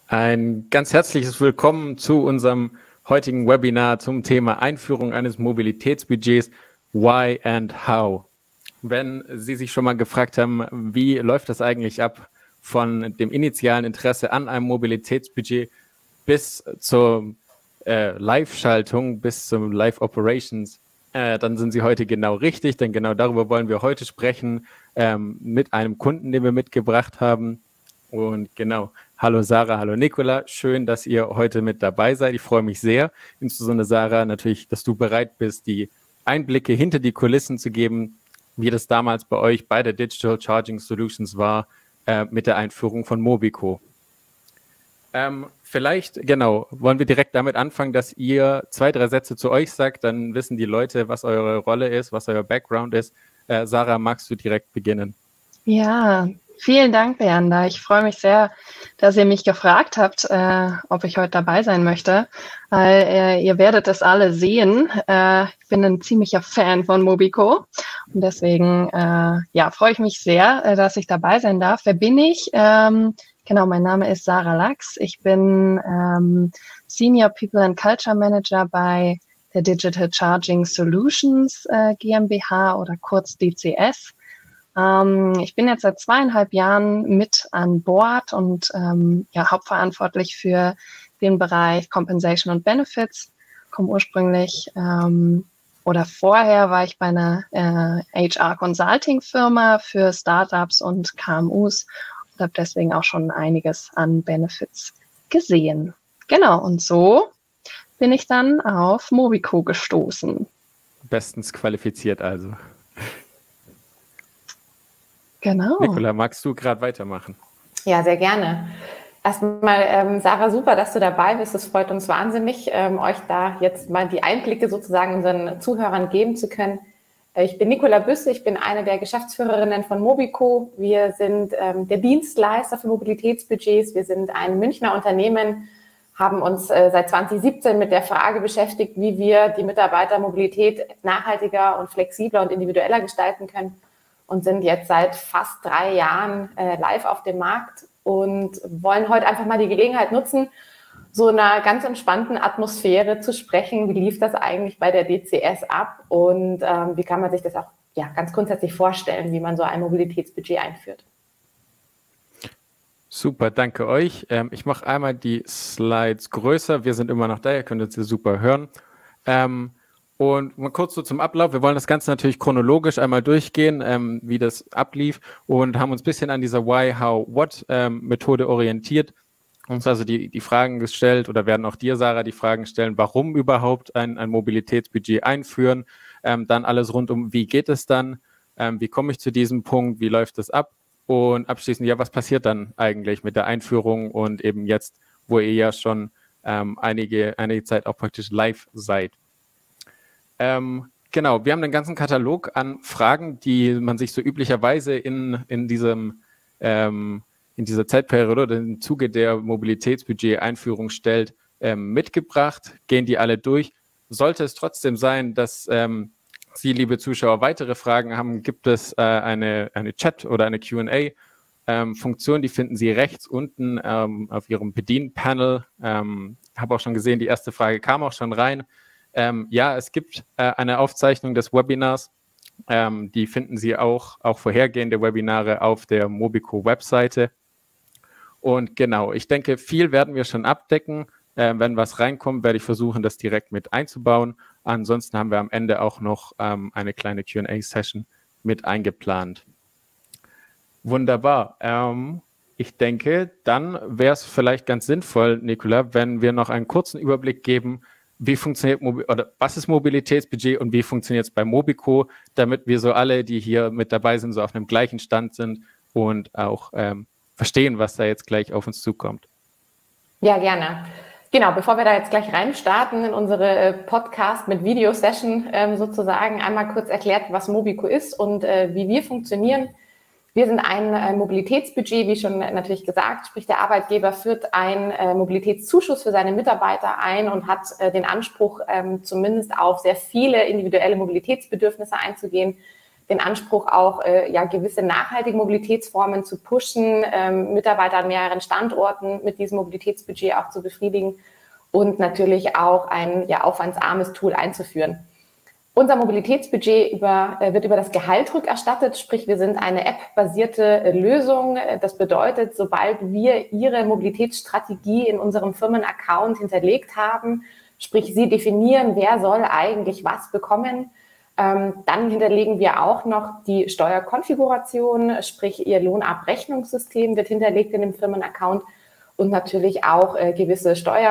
Ein ganz herzliches Willkommen zu unserem heutigen Webinar zum Thema Einführung eines Mobilitätsbudgets, Why and How. Wenn Sie sich schon mal gefragt haben, wie läuft das eigentlich ab von dem initialen Interesse an einem Mobilitätsbudget bis zur Live-Schaltung, bis zum Live-Operations, dann sind Sie heute genau richtig, denn genau darüber wollen wir heute sprechen mit einem Kunden, den wir mitgebracht haben. Und genau, hallo Sarah, hallo Nicola, schön, dass ihr heute mit dabei seid. Ich freue mich sehr, insbesondere Sarah, natürlich, dass du bereit bist, die Einblicke hinter die Kulissen zu geben, wie das damals bei euch bei der Digital Charging Solutions war mit der Einführung von Mobico. Vielleicht, genau, wollen wir direkt damit anfangen, dass ihr 2, 3 Sätze zu euch sagt, dann wissen die Leute, was eure Rolle ist, was euer Background ist. Sarah, magst du direkt beginnen? Ja, vielen Dank, Leander. Ich freue mich sehr, dass ihr mich gefragt habt, ob ich heute dabei sein möchte, weil ihr werdet es alle sehen. Ich bin ein ziemlicher Fan von Mobico und deswegen freue ich mich sehr, dass ich dabei sein darf. Wer bin ich? Genau, mein Name ist Sarah Lachs. Ich bin Senior People and Culture Manager bei der Digital Charging Solutions GmbH oder kurz DCS. Ich bin jetzt seit 2,5 Jahren mit an Bord und hauptverantwortlich für den Bereich Compensation und Benefits. Komme ursprünglich oder vorher war ich bei einer HR-Consulting-Firma für Startups und KMUs und habe deswegen auch schon einiges an Benefits gesehen. Genau, und so bin ich dann auf Mobico gestoßen. Bestens qualifiziert also. Genau. Nicola, magst du gerade weitermachen? Ja, sehr gerne. Erstmal, Sarah, super, dass du dabei bist. Es freut uns wahnsinnig, euch da jetzt mal die Einblicke sozusagen unseren Zuhörern geben zu können. Ich bin Nicola Büsse, ich bin eine der Geschäftsführerinnen von Mobico. Wir sind der Dienstleister für Mobilitätsbudgets. Wir sind ein Münchner Unternehmen, haben uns seit 2017 mit der Frage beschäftigt, wie wir die Mitarbeitermobilität nachhaltiger und flexibler und individueller gestalten können. Und sind jetzt seit fast 3 Jahren live auf dem Markt und wollen heute einfach mal die Gelegenheit nutzen, so einer ganz entspannten Atmosphäre zu sprechen. Wie lief das eigentlich bei der DCS ab und wie kann man sich das auch ganz grundsätzlich vorstellen, wie man so ein Mobilitätsbudget einführt? Super, danke euch. Ich mache einmal die Slides größer. Wir sind immer noch da, ihr könnt uns hier super hören. Und mal kurz so zum Ablauf. Wir wollen das Ganze natürlich chronologisch einmal durchgehen, wie das ablief und haben uns ein bisschen an dieser Why, How, What Methode orientiert. Uns also die Fragen gestellt oder werden auch dir, Sarah, die Fragen stellen, warum überhaupt ein Mobilitätsbudget einführen. Dann alles rund um, wie geht es dann, wie komme ich zu diesem Punkt, wie läuft es ab und abschließend, was passiert dann eigentlich mit der Einführung und eben jetzt, wo ihr ja schon einige Zeit auch praktisch live seid. Genau, wir haben einen ganzen Katalog an Fragen, die man sich so üblicherweise in dieser Zeitperiode oder im Zuge der Mobilitätsbudget-Einführung stellt, mitgebracht, gehen die alle durch. Sollte es trotzdem sein, dass Sie, liebe Zuschauer, weitere Fragen haben, gibt es eine Chat- oder eine Q&A-Funktion, die finden Sie rechts unten auf Ihrem Bedienpanel. Habe auch schon gesehen, die erste Frage kam auch schon rein. Es gibt eine Aufzeichnung des Webinars. Die finden Sie auch vorhergehende Webinare auf der Mobico-Webseite. Und genau, ich denke, viel werden wir schon abdecken. Wenn was reinkommt, werde ich versuchen, das direkt mit einzubauen. Ansonsten haben wir am Ende auch noch eine kleine Q&A-Session mit eingeplant. Wunderbar. Ich denke, dann wäre es vielleicht ganz sinnvoll, Nicola, wenn wir noch einen kurzen Überblick geben, wie funktioniert was ist Mobilitätsbudget und wie funktioniert es bei Mobico, damit wir so alle, die hier mit dabei sind, so auf einem gleichen Stand sind und auch verstehen, was da jetzt gleich auf uns zukommt. Ja, gerne. Genau, bevor wir da jetzt gleich reinstarten in unsere Podcast mit Video-Session sozusagen, einmal kurz erklärt, was Mobico ist und wie wir funktionieren. Wir sind ein Mobilitätsbudget, wie schon natürlich gesagt, sprich der Arbeitgeber führt einen Mobilitätszuschuss für seine Mitarbeiter ein und hat den Anspruch, zumindest auf sehr viele individuelle Mobilitätsbedürfnisse einzugehen. den Anspruch auch, gewisse nachhaltige Mobilitätsformen zu pushen, Mitarbeiter an mehreren Standorten mit diesem Mobilitätsbudget auch zu befriedigen und natürlich auch ein aufwandsarmes Tool einzuführen. Unser Mobilitätsbudget wird über das Gehalt rückerstattet, sprich wir sind eine App-basierte Lösung. Das bedeutet, sobald wir Ihre Mobilitätsstrategie in unserem Firmenaccount hinterlegt haben, sprich Sie definieren, wer soll eigentlich was bekommen, dann hinterlegen wir auch noch die Steuerkonfiguration, sprich Ihr Lohnabrechnungssystem wird hinterlegt in dem Firmenaccount. Und natürlich auch gewisse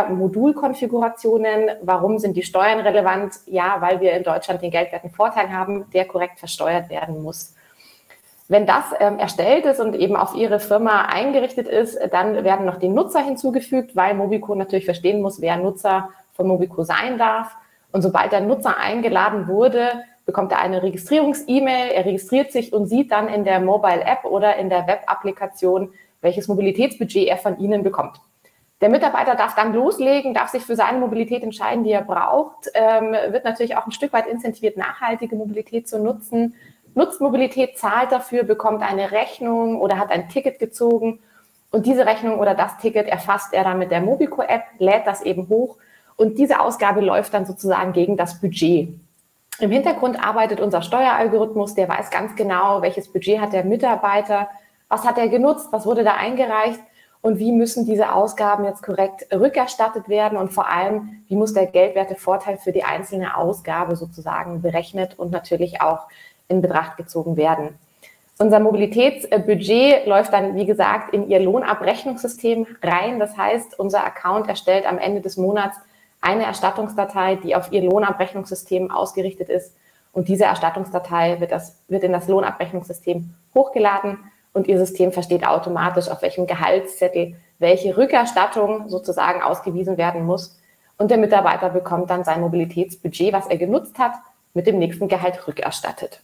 Steuermodulkonfigurationen. Warum sind die Steuern relevant? Ja, weil wir in Deutschland den geldwerten Vorteil haben, der korrekt versteuert werden muss. Wenn das erstellt ist und eben auf Ihre Firma eingerichtet ist, dann werden noch die Nutzer hinzugefügt, weil Mobico natürlich verstehen muss, wer Nutzer von Mobico sein darf. Und sobald der Nutzer eingeladen wurde, bekommt er eine Registrierungs-E-Mail. Er registriert sich und sieht dann in der Mobile-App oder in der Web-Applikation, welches Mobilitätsbudget er von Ihnen bekommt. Der Mitarbeiter darf dann loslegen, darf sich für seine Mobilität entscheiden, die er braucht, wird natürlich auch ein Stück weit incentiviert, nachhaltige Mobilität zu nutzen, nutzt Mobilität, zahlt dafür, bekommt eine Rechnung oder hat ein Ticket gezogen und diese Rechnung oder das Ticket erfasst er dann mit der Mobico-App, lädt das eben hoch und diese Ausgabe läuft dann sozusagen gegen das Budget. Im Hintergrund arbeitet unser Steueralgorithmus, der weiß ganz genau, welches Budget hat der Mitarbeiter, was hat er genutzt, was wurde da eingereicht und wie müssen diese Ausgaben jetzt korrekt rückerstattet werden und vor allem, wie muss der Geldwertevorteil für die einzelne Ausgabe sozusagen berechnet und natürlich auch in Betracht gezogen werden. Unser Mobilitätsbudget läuft dann, wie gesagt, in Ihr Lohnabrechnungssystem rein. Das heißt, unser Account erstellt am Ende des Monats eine Erstattungsdatei, die auf Ihr Lohnabrechnungssystem ausgerichtet ist und diese Erstattungsdatei wird in das Lohnabrechnungssystem hochgeladen. Und Ihr System versteht automatisch, auf welchem Gehaltszettel welche Rückerstattung sozusagen ausgewiesen werden muss. Und der Mitarbeiter bekommt dann sein Mobilitätsbudget, was er genutzt hat, mit dem nächsten Gehalt rückerstattet.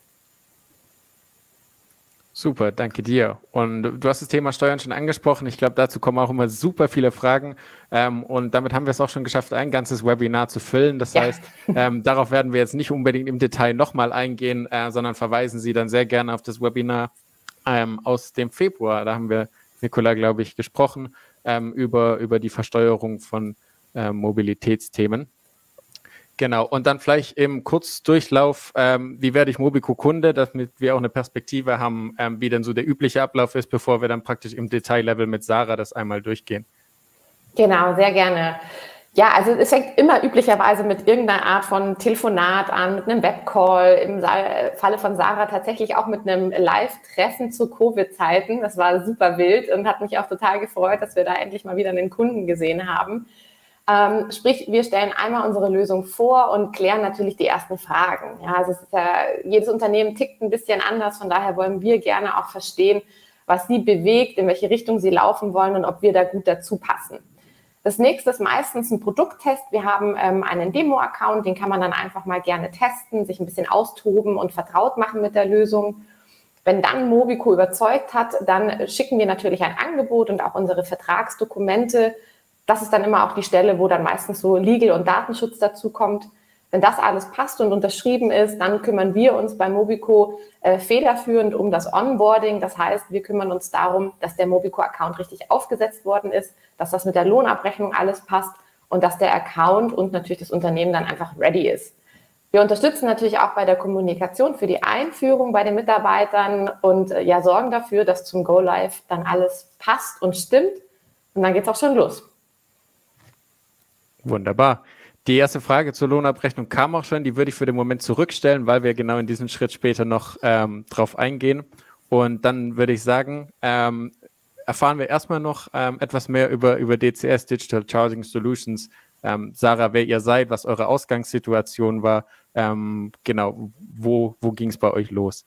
Super, danke dir. Und du hast das Thema Steuern schon angesprochen. Ich glaube, dazu kommen auch immer super viele Fragen. Und damit haben wir es auch schon geschafft, ein ganzes Webinar zu füllen. Das heißt, darauf werden wir jetzt nicht unbedingt im Detail nochmal eingehen, sondern verweisen Sie dann sehr gerne auf das Webinar aus dem Februar. Da haben wir, Nicola, glaube ich, gesprochen über die Versteuerung von Mobilitätsthemen. Genau, und dann vielleicht im Kurzdurchlauf, wie werde ich Mobico-Kunde, damit wir auch eine Perspektive haben, wie denn so der übliche Ablauf ist, bevor wir dann praktisch im Detaillevel mit Sarah das einmal durchgehen. Genau, sehr gerne. Ja, also es fängt immer üblicherweise mit irgendeiner Art von Telefonat an, mit einem Webcall, im Falle von Sarah tatsächlich auch mit einem Live-Treffen zu Covid-Zeiten. Das war super wild und hat mich auch total gefreut, dass wir da endlich mal wieder einen Kunden gesehen haben. Sprich, wir stellen einmal unsere Lösung vor und klären natürlich die ersten Fragen. Ja, also jedes Unternehmen tickt ein bisschen anders, von daher wollen wir gerne auch verstehen, was Sie bewegt, in welche Richtung Sie laufen wollen und ob wir da gut dazu passen. Das nächste ist meistens ein Produkttest. Wir haben einen Demo-Account, den kann man dann einfach mal gerne testen, sich ein bisschen austoben und vertraut machen mit der Lösung. Wenn dann Mobico überzeugt hat, dann schicken wir natürlich ein Angebot und auch unsere Vertragsdokumente. Das ist dann immer auch die Stelle, wo dann meistens so Legal- und Datenschutz dazu kommt. Wenn das alles passt und unterschrieben ist, dann kümmern wir uns bei Mobico federführend um das Onboarding. Das heißt, wir kümmern uns darum, dass der Mobico-Account richtig aufgesetzt worden ist, dass das mit der Lohnabrechnung alles passt und dass der Account und natürlich das Unternehmen dann einfach ready ist. Wir unterstützen natürlich auch bei der Kommunikation für die Einführung bei den Mitarbeitern und sorgen dafür, dass zum Go-Live dann alles passt und stimmt. Und dann geht es auch schon los. Wunderbar. Die erste Frage zur Lohnabrechnung kam auch schon, die würde ich für den Moment zurückstellen, weil wir genau in diesen Schritt später noch drauf eingehen. Und dann würde ich sagen, erfahren wir erstmal noch etwas mehr über DCS, Digital Charging Solutions. Sarah, wer ihr seid, was eure Ausgangssituation war, genau, wo ging es bei euch los?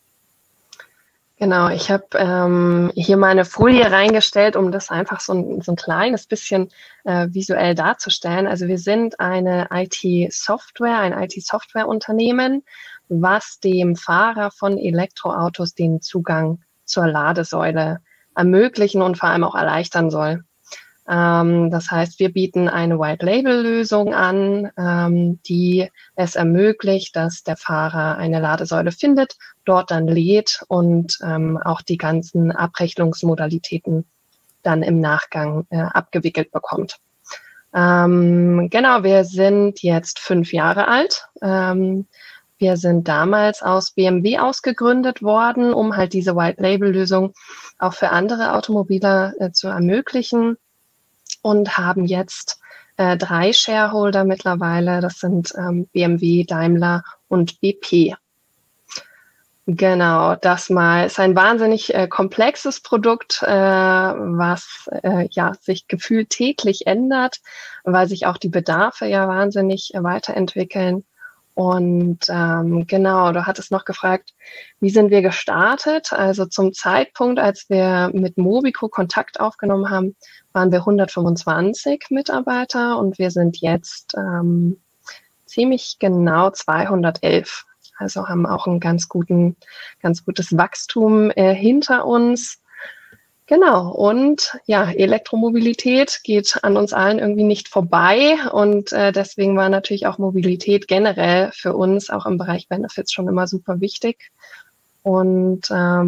Genau, ich habe hier mal eine Folie reingestellt, um das einfach so ein kleines bisschen visuell darzustellen. Also wir sind eine IT-Software, ein IT-Software-Unternehmen, was dem Fahrer von Elektroautos den Zugang zur Ladesäule ermöglichen und vor allem auch erleichtern soll. Das heißt, wir bieten eine White-Label-Lösung an, die es ermöglicht, dass der Fahrer eine Ladesäule findet, dort dann lädt und auch die ganzen Abrechnungsmodalitäten dann im Nachgang abgewickelt bekommt. Genau, wir sind jetzt 5 Jahre alt. Wir sind damals aus BMW ausgegründet worden, um halt diese White-Label-Lösung auch für andere Automobiler zu ermöglichen und haben jetzt 3 Shareholder mittlerweile. Das sind BMW, Daimler und BP. Genau, das mal ist ein wahnsinnig komplexes Produkt, was sich gefühlt täglich ändert, weil sich auch die Bedarfe ja wahnsinnig weiterentwickeln. Und genau, du hattest noch gefragt, wie sind wir gestartet? Also zum Zeitpunkt, als wir mit Mobico Kontakt aufgenommen haben, waren wir 125 Mitarbeiter und wir sind jetzt ziemlich genau 211. Also haben auch ein ganz gutes Wachstum hinter uns. Genau, und ja, Elektromobilität geht an uns allen irgendwie nicht vorbei und deswegen war natürlich auch Mobilität generell für uns auch im Bereich Benefits schon immer super wichtig. Und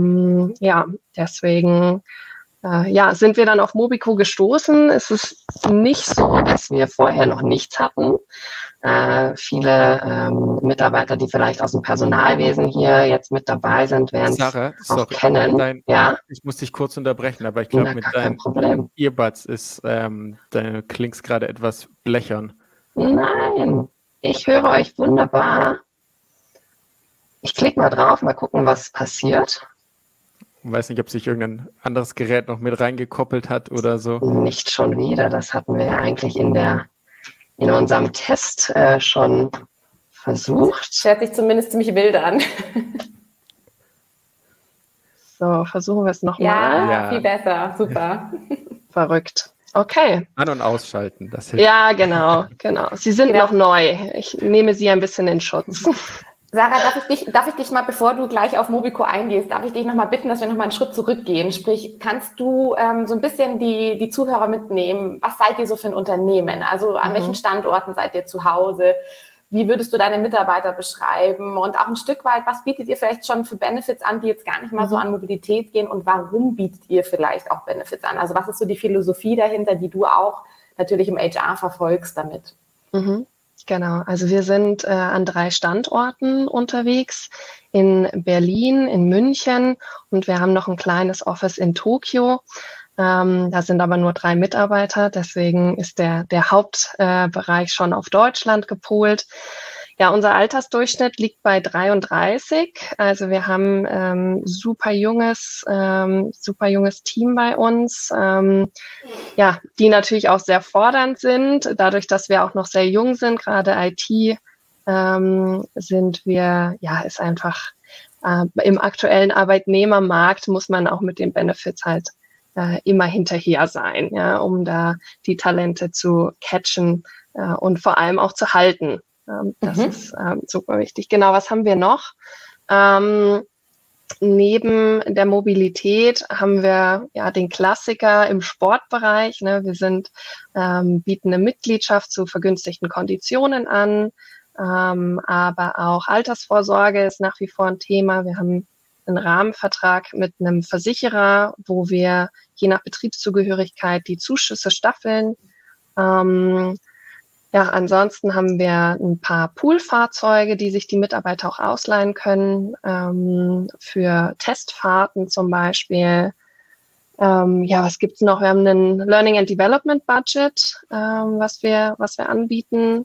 deswegen sind wir dann auf Mobico gestoßen. Es ist nicht so, dass wir vorher noch nichts hatten. Viele Mitarbeiter, die vielleicht aus dem Personalwesen hier jetzt mit dabei sind, werden es auch kennen. Ich muss dich kurz unterbrechen, aber ich glaube, mit deinen Earbuds du klingst gerade etwas blechern. Nein, ich höre euch wunderbar. Ich klicke mal drauf, mal gucken, was passiert. Ich weiß nicht, ob sich irgendein anderes Gerät noch mit reingekoppelt hat oder so. Nicht schon wieder, das hatten wir ja eigentlich in unserem Test schon versucht. Das hört sich zumindest ziemlich wild an. So, versuchen wir es nochmal. Ja, viel besser. Super. Verrückt. Okay. An- und ausschalten. Das hilft. Ja, genau. Sie sind noch neu. Ich nehme Sie ein bisschen in Schutz. Sarah, darf ich dich mal, bevor du gleich auf Mobico eingehst, darf ich dich nochmal bitten, dass wir nochmal einen Schritt zurückgehen? Sprich, kannst du so ein bisschen die Zuhörer mitnehmen? Was seid ihr so für ein Unternehmen? Also an welchen Standorten seid ihr zu Hause? Wie würdest du deine Mitarbeiter beschreiben? Und auch ein Stück weit, was bietet ihr vielleicht schon für Benefits an, die jetzt gar nicht mal so an Mobilität gehen? Und warum bietet ihr vielleicht auch Benefits an? Also was ist so die Philosophie dahinter, die du auch natürlich im HR verfolgst damit? Genau, also wir sind an 3 Standorten unterwegs, in Berlin, in München und wir haben noch ein kleines Office in Tokio. Da sind aber nur 3 Mitarbeiter, deswegen ist der Hauptbereich schon auf Deutschland gepolt. Ja, unser Altersdurchschnitt liegt bei 33. Also wir haben super junges Team bei uns, die natürlich auch sehr fordernd sind. Dadurch, dass wir auch noch sehr jung sind, gerade IT, sind wir, ist einfach im aktuellen Arbeitnehmermarkt muss man auch mit den Benefits halt immer hinterher sein, um da die Talente zu catchen und vor allem auch zu halten. Das ist super wichtig. Genau, was haben wir noch? Neben der Mobilität haben wir den Klassiker im Sportbereich. Ne? Wir bieten eine Mitgliedschaft zu vergünstigten Konditionen an, aber auch Altersvorsorge ist nach wie vor ein Thema. Wir haben einen Rahmenvertrag mit einem Versicherer, wo wir je nach Betriebszugehörigkeit die Zuschüsse staffeln. Ansonsten haben wir ein paar Poolfahrzeuge, die sich die Mitarbeiter auch ausleihen können, für Testfahrten zum Beispiel. Was gibt's noch? Wir haben ein Learning and Development Budget, was wir anbieten.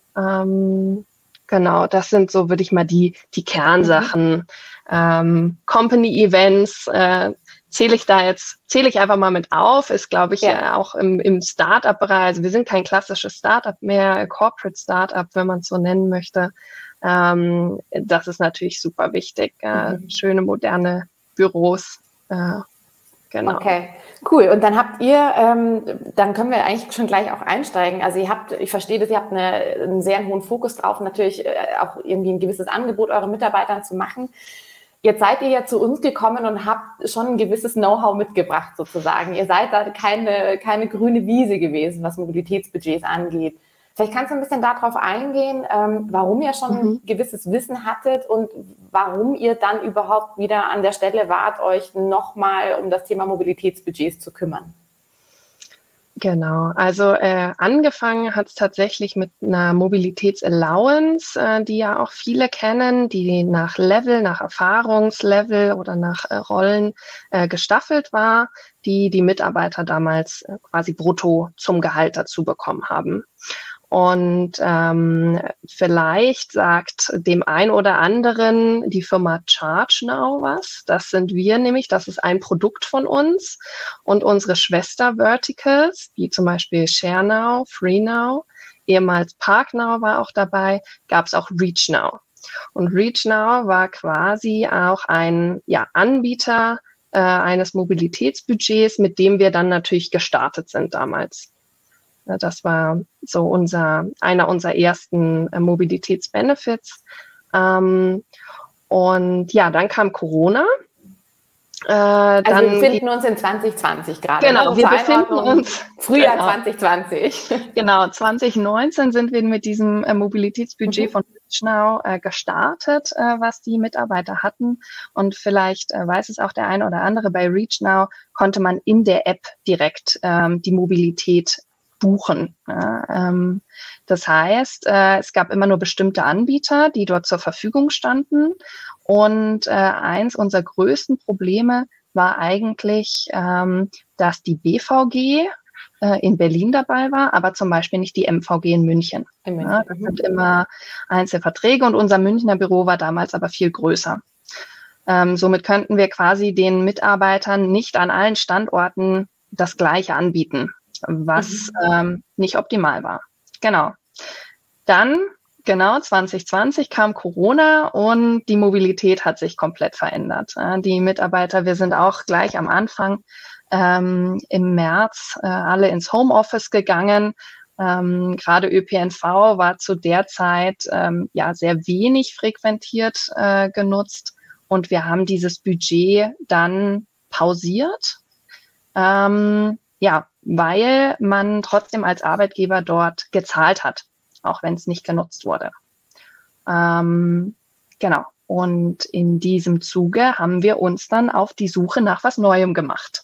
Genau, das sind so, würde ich mal die Kernsachen. Company Events zähle ich einfach mal mit auf, ist, glaube ich, auch im Startup-Bereich. Also wir sind kein klassisches Startup mehr, Corporate Startup, wenn man es so nennen möchte. Das ist natürlich super wichtig. Schöne, moderne Büros. Genau. Okay, cool. Und dann habt ihr, dann können wir eigentlich schon gleich auch einsteigen. Also ich verstehe das, ihr habt einen sehr hohen Fokus drauf, natürlich auch irgendwie ein gewisses Angebot euren Mitarbeitern zu machen. Jetzt seid ihr ja zu uns gekommen und habt schon ein gewisses Know-how mitgebracht sozusagen. Ihr seid da keine grüne Wiese gewesen, was Mobilitätsbudgets angeht. Vielleicht kannst du ein bisschen darauf eingehen, warum ihr schon ein gewisses Wissen hattet und warum ihr dann überhaupt wieder an der Stelle wart, euch nochmal um das Thema Mobilitätsbudgets zu kümmern. Genau, also angefangen hat es tatsächlich mit einer Mobilitätsallowance, die ja auch viele kennen, die nach Level, nach Erfahrungslevel oder nach Rollen gestaffelt war, die die Mitarbeiter damals quasi brutto zum Gehalt dazu bekommen haben. Und vielleicht sagt dem ein oder anderen die Firma ChargeNow was. Das sind wir nämlich, das ist ein Produkt von uns. Und unsere Schwester-Verticals, wie zum Beispiel ShareNow, FreeNow, ehemals ParkNow war auch dabei, gab es auch ReachNow. Und ReachNow war quasi auch ein Anbieter eines Mobilitätsbudgets, mit dem wir dann natürlich gestartet sind damals. Das war so einer unserer ersten Mobilitätsbenefits. Und ja, dann kam Corona. Also wir befinden uns in 2020 gerade. Genau, wir befinden uns Frühjahr 2020. Genau, 2019 sind wir mit diesem Mobilitätsbudget von ReachNow gestartet, was die Mitarbeiter hatten. Und vielleicht weiß es auch der eine oder andere, bei ReachNow konnte man in der App direkt die Mobilität buchen. Das heißt, es gab immer nur bestimmte Anbieter, die dort zur Verfügung standen. Und eins unserer größten Probleme war eigentlich, dass die BVG in Berlin dabei war, aber zum Beispiel nicht die MVG in München. Ja, das sind immer Einzelverträge und unser Münchner Büro war damals aber viel größer. Somit könnten wir quasi den Mitarbeitern nicht an allen Standorten das Gleiche anbieten, was nicht optimal war. Genau. Dann, 2020 kam Corona und die Mobilität hat sich komplett verändert. Die Mitarbeiter, wir sind auch gleich am Anfang im März alle ins Homeoffice gegangen. Gerade ÖPNV war zu der Zeit sehr wenig frequentiert genutzt und wir haben dieses Budget dann pausiert. Weil man trotzdem als Arbeitgeber dort gezahlt hat, auch wenn es nicht genutzt wurde. Genau. Und in diesem Zuge haben wir uns dann auf die Suche nach was Neuem gemacht.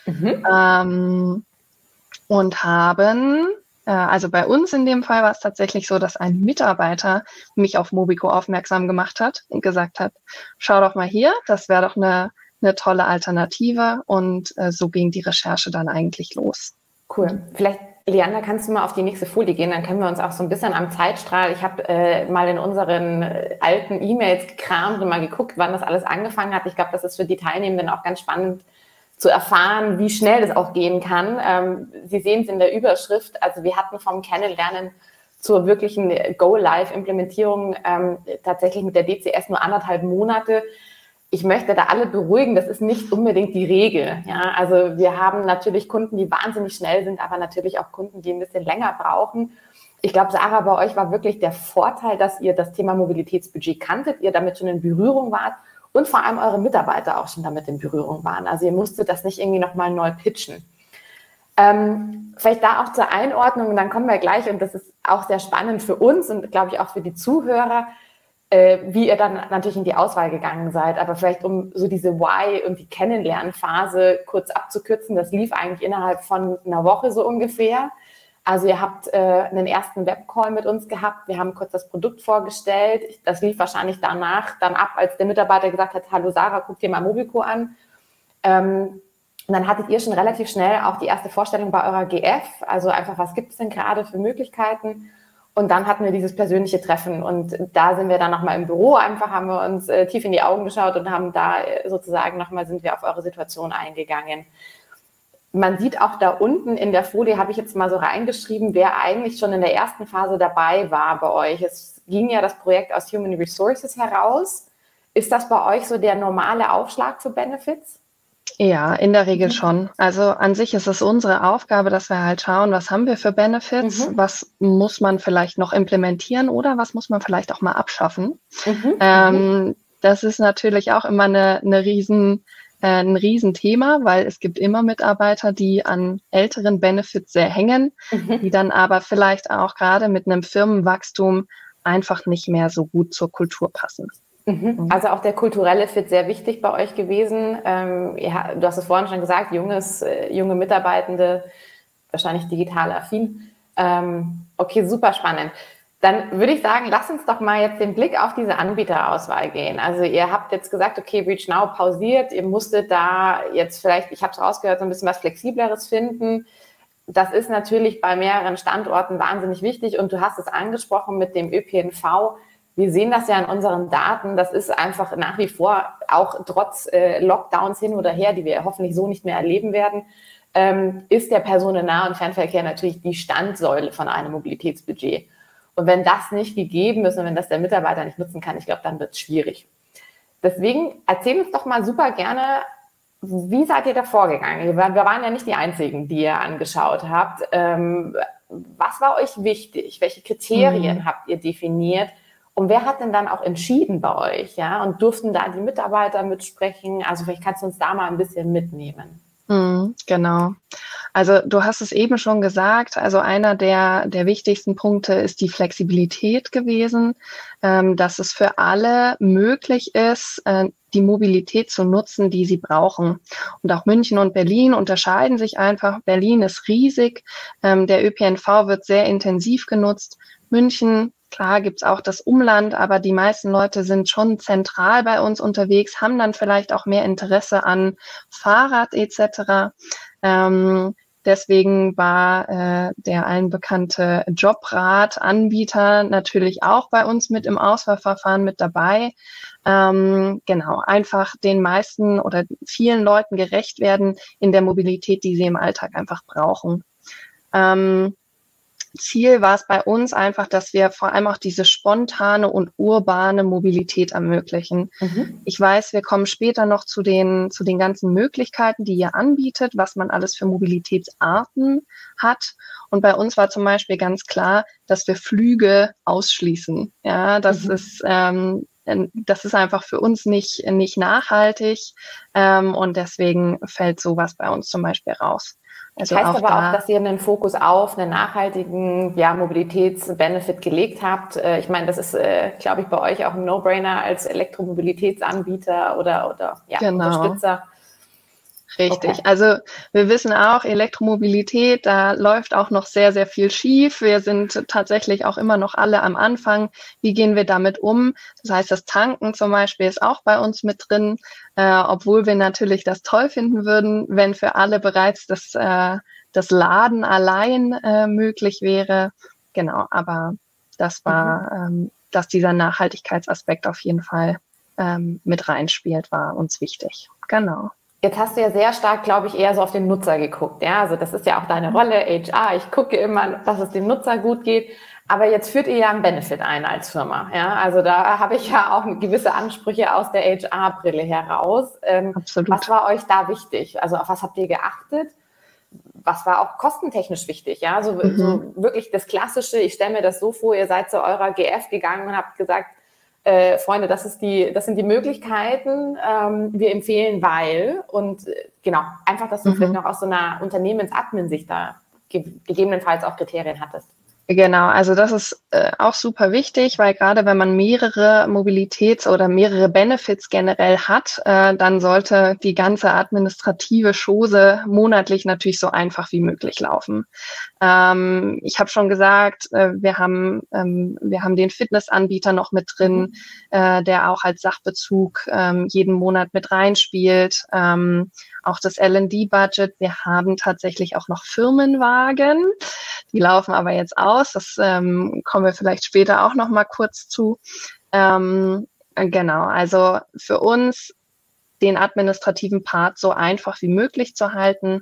Und haben, also bei uns in dem Fall war es tatsächlich so, dass ein Mitarbeiter mich auf Mobico aufmerksam gemacht hat und gesagt hat, schau doch mal hier, das wäre doch eine tolle Alternative und so ging die Recherche dann eigentlich los. Cool. Vielleicht, Leander, kannst du mal auf die nächste Folie gehen, dann können wir uns auch so ein bisschen am Zeitstrahl, ich habe mal in unseren alten E-Mails gekramt und mal geguckt, wann das alles angefangen hat. Ich glaube, das ist für die Teilnehmenden auch ganz spannend zu erfahren, wie schnell das auch gehen kann. Sie sehen es in der Überschrift, also wir hatten vom Kennenlernen zur wirklichen Go-Live-Implementierung tatsächlich mit der DCS nur 1,5 Monate. Ich möchte da alle beruhigen, das ist nicht unbedingt die Regel. Ja, also wir haben natürlich Kunden, die wahnsinnig schnell sind, aber natürlich auch Kunden, die ein bisschen länger brauchen. Ich glaube, Sarah, bei euch war wirklich der Vorteil, dass ihr das Thema Mobilitätsbudget kanntet, ihr damit schon in Berührung wart und vor allem eure Mitarbeiter auch schon damit in Berührung waren. Also ihr musstet das nicht irgendwie nochmal neu pitchen. Vielleicht da auch zur Einordnung, und dann kommen wir gleich, und das ist auch sehr spannend für uns und glaube ich auch für die Zuhörer, wie ihr dann natürlich in die Auswahl gegangen seid. Aber vielleicht um so diese Why- und die Kennenlernphase kurz abzukürzen, das lief eigentlich innerhalb von einer Woche so ungefähr. Also ihr habt einen ersten Webcall mit uns gehabt, wir haben kurz das Produkt vorgestellt. Das lief wahrscheinlich danach dann ab, als der Mitarbeiter gesagt hat, hallo Sarah, guck dir mal Mobico an. Und dann hattet ihr schon relativ schnell auch die erste Vorstellung bei eurer GF, also einfach, was gibt es denn gerade für Möglichkeiten? Und dann hatten wir dieses persönliche Treffen und da sind wir dann nochmal im Büro, einfach haben wir uns tief in die Augen geschaut und haben da sozusagen nochmal, sind wir auf eure Situation eingegangen. Man sieht auch da unten in der Folie, habe ich jetzt mal so reingeschrieben, wer eigentlich schon in der ersten Phase dabei war bei euch. Es ging ja das Projekt aus Human Resources heraus. Ist das bei euch so der normale Aufschlag für Benefits? Ja, in der Regel schon. Also an sich ist es unsere Aufgabe, dass wir halt schauen, was haben wir für Benefits, was muss man vielleicht noch implementieren oder was muss man vielleicht auch mal abschaffen. Denn Das ist natürlich auch immer ein Riesenthema, weil es gibt immer Mitarbeiter, die an älteren Benefits sehr hängen, die dann aber vielleicht auch gerade mit einem Firmenwachstum einfach nicht mehr so gut zur Kultur passen. Also auch der kulturelle Fit sehr wichtig bei euch gewesen. Ja, du hast es vorhin schon gesagt, junge Mitarbeitende, wahrscheinlich digital affin. Okay, super spannend. Dann würde ich sagen, lass uns doch mal jetzt den Blick auf diese Anbieterauswahl gehen. Also ihr habt jetzt gesagt, okay, ReachNow pausiert, ihr musstet da jetzt vielleicht, ich habe es rausgehört, so ein bisschen was Flexibleres finden. Das ist natürlich bei mehreren Standorten wahnsinnig wichtig und du hast es angesprochen mit dem ÖPNV. Wir sehen das ja in unseren Daten, das ist einfach nach wie vor, auch trotz Lockdowns hin oder her, die wir hoffentlich so nicht mehr erleben werden, ist der Personennah- und Fernverkehr natürlich die Standsäule von einem Mobilitätsbudget. Und wenn das nicht gegeben ist und wenn das der Mitarbeiter nicht nutzen kann, ich glaube, dann wird es schwierig. Deswegen erzähl uns doch mal super gerne, wie seid ihr da vorgegangen? Wir waren ja nicht die Einzigen, die ihr angeschaut habt. Was war euch wichtig? Welche Kriterien habt ihr definiert? Und wer hat denn dann auch entschieden bei euch? Ja? Und durften da die Mitarbeiter mitsprechen? Also vielleicht kannst du uns da mal ein bisschen mitnehmen. Genau. Also du hast es eben schon gesagt, also einer der wichtigsten Punkte ist die Flexibilität gewesen, dass es für alle möglich ist, die Mobilität zu nutzen, die sie brauchen. Und auch München und Berlin unterscheiden sich einfach. Berlin ist riesig, der ÖPNV wird sehr intensiv genutzt. München, klar, gibt's auch das Umland, aber die meisten Leute sind schon zentral bei uns unterwegs, haben dann vielleicht auch mehr Interesse an Fahrrad etc. Deswegen war der allen bekannte Jobrad-Anbieter natürlich auch bei uns mit im Auswahlverfahren mit dabei. Genau, einfach den meisten oder vielen Leuten gerecht werden in der Mobilität, die sie im Alltag einfach brauchen. Ziel war es bei uns einfach, dass wir vor allem auch diese spontane und urbane Mobilität ermöglichen. Ich weiß, wir kommen später noch zu den ganzen Möglichkeiten, die ihr anbietet, was man alles für Mobilitätsarten hat. Und bei uns war zum Beispiel ganz klar, dass wir Flüge ausschließen. Ja, das ist einfach für uns nicht nachhaltig. Und deswegen fällt sowas bei uns zum Beispiel raus. Also das heißt aber auch, dass ihr einen Fokus auf einen nachhaltigen Mobilitätsbenefit gelegt habt. Ich meine, das ist, glaube ich, bei euch auch ein No-Brainer als Elektromobilitätsanbieter oder Unterstützer. Richtig. Okay. Also wir wissen auch, Elektromobilität, da läuft auch noch sehr, sehr viel schief. Wir sind tatsächlich auch immer noch alle am Anfang. Wie gehen wir damit um? Das heißt, das Tanken zum Beispiel ist auch bei uns mit drin, obwohl wir natürlich das toll finden würden, wenn für alle bereits das Laden allein möglich wäre. Genau, aber das war, dass dieser Nachhaltigkeitsaspekt auf jeden Fall mit reinspielt, war uns wichtig. Genau. Jetzt hast du ja sehr stark, glaube ich, eher so auf den Nutzer geguckt. Ja, also das ist ja auch deine Rolle, HR. Ich gucke immer, dass es dem Nutzer gut geht. Aber jetzt führt ihr ja einen Benefit ein als Firma. Ja, also da habe ich ja auch gewisse Ansprüche aus der HR-Brille heraus. Absolut. Was war euch da wichtig? Also auf was habt ihr geachtet? Was war auch kostentechnisch wichtig? Ja, so wirklich das Klassische. Ich stelle mir das so vor, ihr seid zu eurer GF gegangen und habt gesagt, Freunde, das sind die Möglichkeiten, wir empfehlen, weil und genau, einfach, dass du vielleicht noch aus so einer Unternehmensadmin-Sicht da gegebenenfalls auch Kriterien hattest. Genau, also das ist auch super wichtig, weil gerade wenn man mehrere Mobilitäts- oder mehrere Benefits generell hat, dann sollte die ganze administrative Chose monatlich natürlich so einfach wie möglich laufen. Ich habe schon gesagt, wir haben den Fitnessanbieter noch mit drin, der auch als Sachbezug jeden Monat mit reinspielt. Auch das L&D-Budget. Wir haben tatsächlich auch noch Firmenwagen. Die laufen aber jetzt aus. Das kommen wir vielleicht später auch noch mal kurz zu. Genau, also für uns den administrativen Part so einfach wie möglich zu halten.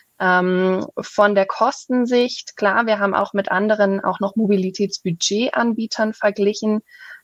Von der Kostensicht, klar, wir haben auch mit anderen auch noch Mobilitätsbudgetanbietern verglichen.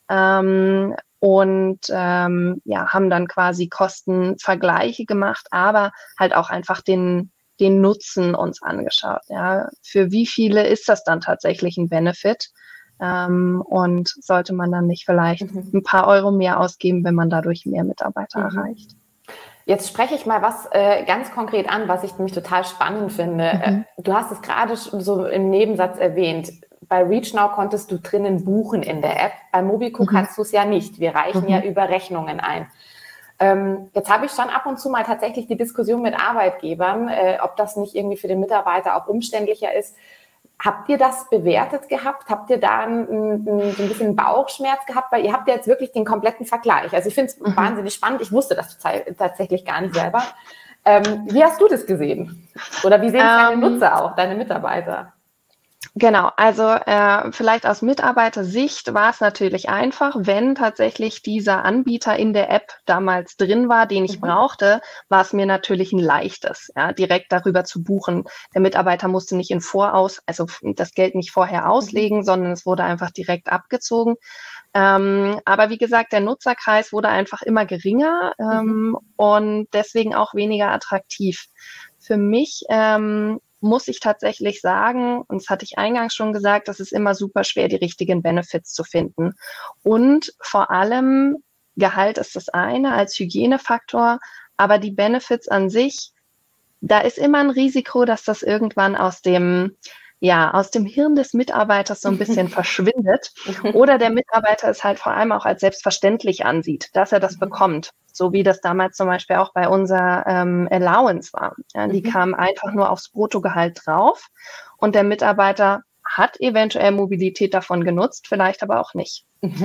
Haben dann quasi Kostenvergleiche gemacht, aber halt auch einfach den Nutzen uns angeschaut. Ja, für wie viele ist das dann tatsächlich ein Benefit? Und sollte man dann nicht vielleicht ein paar Euro mehr ausgeben, wenn man dadurch mehr Mitarbeiter erreicht. Jetzt spreche ich mal was ganz konkret an, was ich nämlich total spannend finde. Du hast es gerade so im Nebensatz erwähnt. Bei ReachNow konntest du drinnen buchen in der App. Bei Mobico kannst du es ja nicht. Wir reichen ja über Rechnungen ein. Jetzt habe ich schon ab und zu mal tatsächlich die Diskussion mit Arbeitgebern, ob das nicht irgendwie für den Mitarbeiter auch umständlicher ist. Habt ihr das bewertet gehabt? Habt ihr da so ein bisschen Bauchschmerz gehabt? Weil ihr habt ja jetzt wirklich den kompletten Vergleich. Also ich finde es wahnsinnig spannend. Ich wusste das tatsächlich gar nicht selber. Wie hast du das gesehen? Oder wie sehen es deine Nutzer auch, deine Mitarbeiter? Genau, also vielleicht aus Mitarbeitersicht war es natürlich einfach, wenn tatsächlich dieser Anbieter in der App damals drin war, den ich brauchte, war es mir natürlich ein leichtes, ja, direkt darüber zu buchen. Der Mitarbeiter musste nicht also das Geld nicht vorher auslegen, sondern es wurde einfach direkt abgezogen. Aber wie gesagt, der Nutzerkreis wurde einfach immer geringer und deswegen auch weniger attraktiv. Für mich muss ich tatsächlich sagen, und das hatte ich eingangs schon gesagt, das ist immer super schwer, die richtigen Benefits zu finden. Und vor allem, Gehalt ist das eine als Hygienefaktor, aber die Benefits an sich, da ist immer ein Risiko, dass das irgendwann aus dem Hirn des Mitarbeiters so ein bisschen verschwindet. Oder der Mitarbeiter es halt vor allem auch als selbstverständlich ansieht, dass er das bekommt. So wie das damals zum Beispiel auch bei unserer Allowance war. Ja, die kam einfach nur aufs Bruttogehalt drauf und der Mitarbeiter hat eventuell Mobilität davon genutzt, vielleicht aber auch nicht.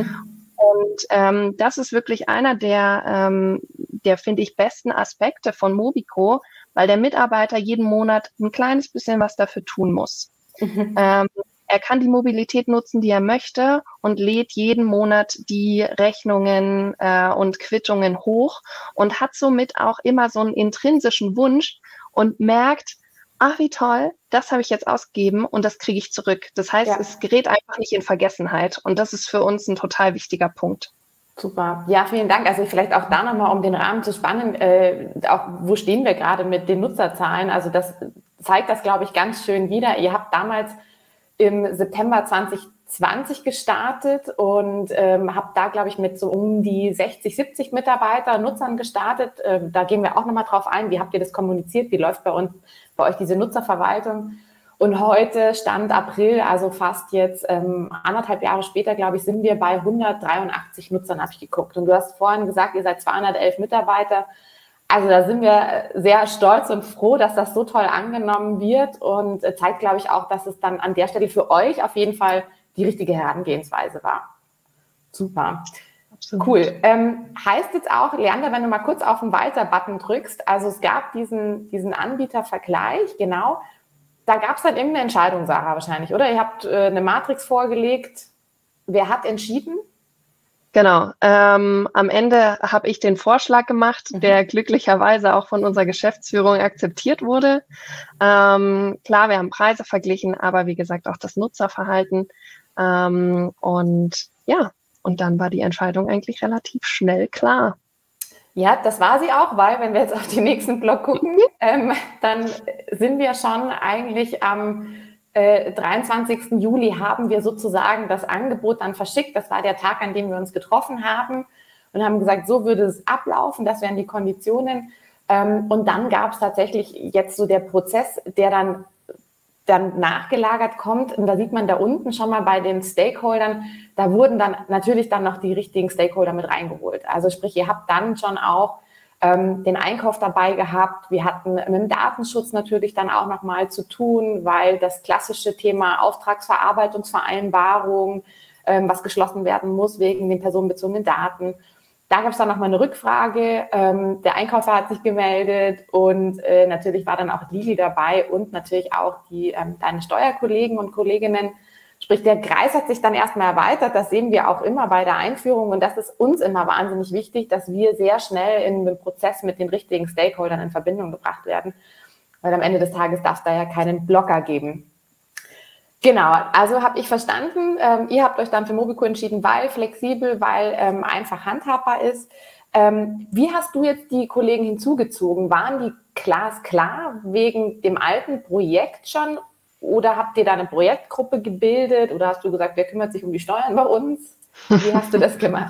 Und das ist wirklich einer der finde ich, besten Aspekte von Mobico, weil der Mitarbeiter jeden Monat ein kleines bisschen was dafür tun muss. Er kann die Mobilität nutzen, die er möchte und lädt jeden Monat die Rechnungen und Quittungen hoch und hat somit auch immer so einen intrinsischen Wunsch und merkt, ach wie toll, das habe ich jetzt ausgegeben und das kriege ich zurück. Das heißt, es gerät einfach nicht in Vergessenheit und das ist für uns ein total wichtiger Punkt. Super. Ja, vielen Dank. Also vielleicht auch da nochmal, um den Rahmen zu spannen, auch wo stehen wir gerade mit den Nutzerzahlen? Also das zeigt das, glaube ich, ganz schön wieder. Ihr habt damals im September 2020 gestartet und habt da, glaube ich, mit so um die 60, 70 Nutzern gestartet. Da gehen wir auch nochmal drauf ein. Wie habt ihr das kommuniziert? Wie läuft bei euch diese Nutzerverwaltung? Und heute, Stand April, also fast jetzt 1,5 Jahre später, glaube ich, sind wir bei 183 Nutzern, habe ich geguckt. Und du hast vorhin gesagt, ihr seid 211 Mitarbeiter. Also da sind wir sehr stolz und froh, dass das so toll angenommen wird und zeigt, glaube ich, auch, dass es dann an der Stelle für euch auf jeden Fall die richtige Herangehensweise war. Super. Absolut. Cool. Heißt jetzt auch, Leander, wenn du mal kurz auf den Weiter-Button drückst, also es gab diesen Anbietervergleich, genau. Da gab es dann irgendeine Entscheidung, Sarah, wahrscheinlich, oder? Ihr habt eine Matrix vorgelegt. Wer hat entschieden? Genau. Am Ende habe ich den Vorschlag gemacht, der glücklicherweise auch von unserer Geschäftsführung akzeptiert wurde. Klar, wir haben Preise verglichen, aber wie gesagt auch das Nutzerverhalten. Und dann war die Entscheidung eigentlich relativ schnell klar. Ja, das war sie auch, weil wenn wir jetzt auf den nächsten Block gucken, dann sind wir schon eigentlich am 23. Juli haben wir sozusagen das Angebot dann verschickt. Das war der Tag, an dem wir uns getroffen haben und haben gesagt, so würde es ablaufen, das wären die Konditionen. Und dann gab es tatsächlich jetzt so der Prozess, der dann nachgelagert kommt. Und da sieht man da unten schon mal bei den Stakeholdern, da wurden dann natürlich dann noch die richtigen Stakeholder mit reingeholt. Also sprich, ihr habt dann schon auch den Einkauf dabei gehabt. Wir hatten mit dem Datenschutz natürlich dann auch nochmal zu tun, weil das klassische Thema Auftragsverarbeitungsvereinbarung, was geschlossen werden muss wegen den personenbezogenen Daten. Da gab es dann nochmal eine Rückfrage. Der Einkäufer hat sich gemeldet und natürlich war dann auch Lili dabei und natürlich auch deine Steuerkollegen und Kolleginnen. Sprich, der Kreis hat sich dann erstmal erweitert. Das sehen wir auch immer bei der Einführung. Und das ist uns immer wahnsinnig wichtig, dass wir sehr schnell in den Prozess mit den richtigen Stakeholdern in Verbindung gebracht werden. Weil am Ende des Tages darf es da ja keinen Blocker geben. Genau, also habe ich verstanden. Ihr habt euch dann für Mobico entschieden, weil flexibel, weil einfach handhabbar ist. Wie hast du jetzt die Kollegen hinzugezogen? Waren die glasklar wegen dem alten Projekt schon? oder habt ihr da eine Projektgruppe gebildet oder hast du gesagt, wer kümmert sich um die Steuern bei uns? Wie hast du das gemacht?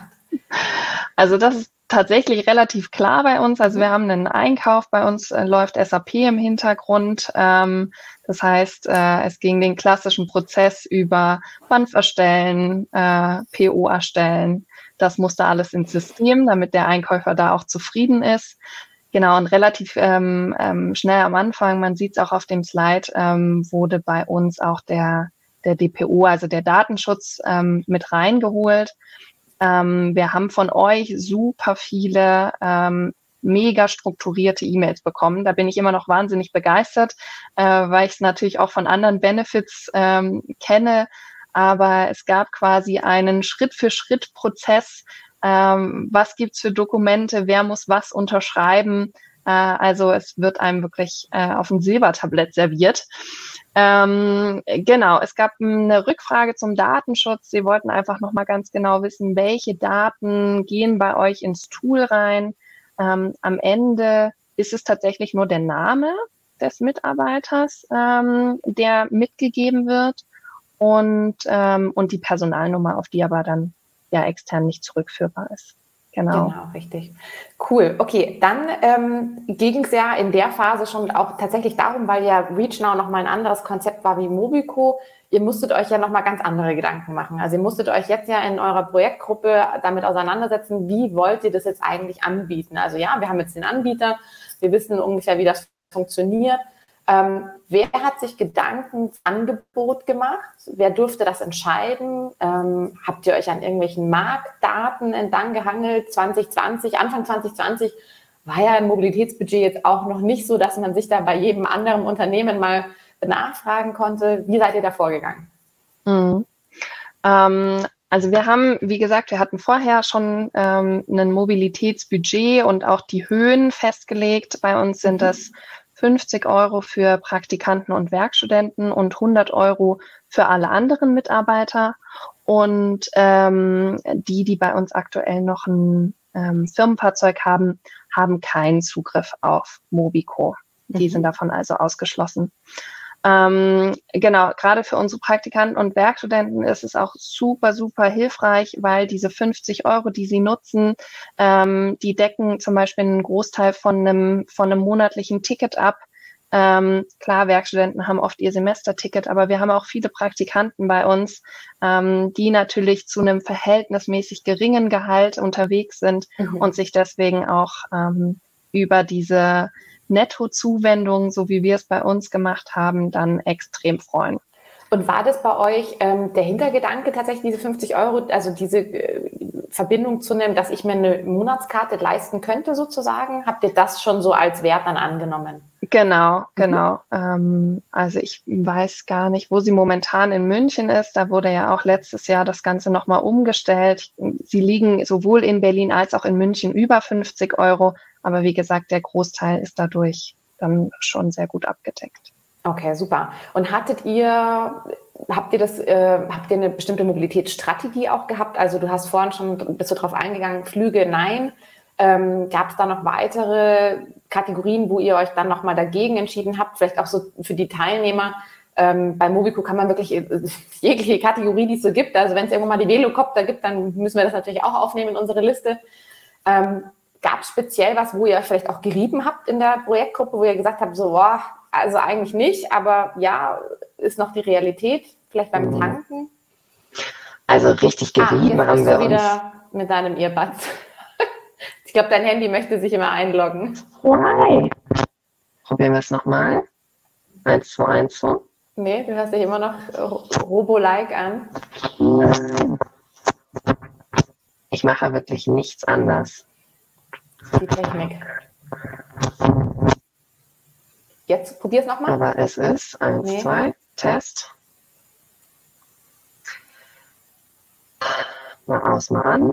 Also das ist tatsächlich relativ klar bei uns. Also wir haben einen Einkauf, bei uns läuft SAP im Hintergrund. Das heißt, es ging den klassischen Prozess über BANF erstellen, PO erstellen. Das musste alles ins System, damit der Einkäufer da auch zufrieden ist. Genau, und relativ schnell am Anfang, man sieht es auch auf dem Slide, wurde bei uns auch der DPO, also der Datenschutz, mit reingeholt. Wir haben von euch super viele mega strukturierte E-Mails bekommen. Da bin ich immer noch wahnsinnig begeistert, weil ich es natürlich auch von anderen Benefits kenne. Aber es gab quasi einen Schritt-für-Schritt-Prozess. Was gibt's für Dokumente? Wer muss was unterschreiben? Also es wird einem wirklich auf ein Silbertablett serviert. Genau, es gab eine Rückfrage zum Datenschutz. Sie wollten einfach nochmal ganz genau wissen, welche Daten gehen bei euch ins Tool rein. Am Ende ist es tatsächlich nur der Name des Mitarbeiters, der mitgegeben wird und die Personalnummer, auf die aber dann ja extern nicht zurückführbar ist. Genau, richtig. Cool. Okay, dann ging es ja in der Phase schon auch tatsächlich darum, weil ja ReachNow nochmal ein anderes Konzept war wie Mobico. Ihr musstet euch ja nochmal ganz andere Gedanken machen. Also ihr musstet euch jetzt ja in eurer Projektgruppe damit auseinandersetzen, wie wollt ihr das jetzt eigentlich anbieten? Also ja, wir haben jetzt den Anbieter, wir wissen ungefähr, wie das funktioniert. Wer hat sich Gedanken ins Angebot gemacht? Wer durfte das entscheiden? Habt ihr euch an irgendwelchen Marktdaten entlang gehangelt? Anfang 2020 war ja ein Mobilitätsbudget jetzt auch noch nicht so, dass man sich da bei jedem anderen Unternehmen mal nachfragen konnte. Wie seid ihr da vorgegangen? Also wir haben, wie gesagt, wir hatten vorher schon ein Mobilitätsbudget und auch die Höhen festgelegt. Bei uns sind das 50 € für Praktikanten und Werkstudenten und 100 € für alle anderen Mitarbeiter. Und die bei uns aktuell noch ein Firmenfahrzeug haben, haben keinen Zugriff auf Mobico. Die sind davon also ausgeschlossen. Genau, gerade für unsere Praktikanten und Werkstudenten ist es auch super, super hilfreich, weil diese 50 €, die sie nutzen, die decken zum Beispiel einen Großteil von einem monatlichen Ticket ab. Klar, Werkstudenten haben oft ihr Semesterticket, aber wir haben auch viele Praktikanten bei uns, die natürlich zu einem verhältnismäßig geringen Gehalt unterwegs sind und sich deswegen auch über diese Nettozuwendung, so wie wir es bei uns gemacht haben, dann extrem freuen. Und war das bei euch der Hintergedanke tatsächlich, diese 50 €, also diese Verbindung zu nehmen, dass ich mir eine Monatskarte leisten könnte sozusagen? Habt ihr das schon so als Wert dann angenommen? Genau. Also ich weiß gar nicht, wo sie momentan in München ist. Da wurde ja auch letztes Jahr das Ganze nochmal umgestellt. Sie liegen sowohl in Berlin als auch in München über 50 €. Aber wie gesagt, der Großteil ist dadurch dann schon sehr gut abgedeckt. Okay, super. Und habt ihr eine bestimmte Mobilitätsstrategie auch gehabt? Also du hast vorhin schon, bist du drauf eingegangen, Flüge, nein. Gab es da noch weitere Kategorien, wo ihr euch dann nochmal dagegen entschieden habt? Vielleicht auch so für die Teilnehmer. Bei Mobico kann man wirklich jegliche Kategorie, die es so gibt. Also wenn es irgendwann mal die Velocopter gibt, dann müssen wir das natürlich auch aufnehmen in unsere Liste. Gab es speziell was, wo ihr vielleicht auch gerieben habt in der Projektgruppe, wo ihr gesagt habt, so, boah, also eigentlich nicht, aber ja, ist noch die Realität, vielleicht beim Tanken? Also richtig gerieben haben wir uns. Wieder mit deinem Earbuds. Ich glaube, dein Handy möchte sich immer einloggen. Why? Probieren wir es nochmal. 1, 2, 1, 2. Nee, du hörst dich immer noch Robo-like an. Nein. Ich mache wirklich nichts anders. Die Technik. Jetzt probier es nochmal. Aber es ist 1, 2, Test. Mal aus, mal an.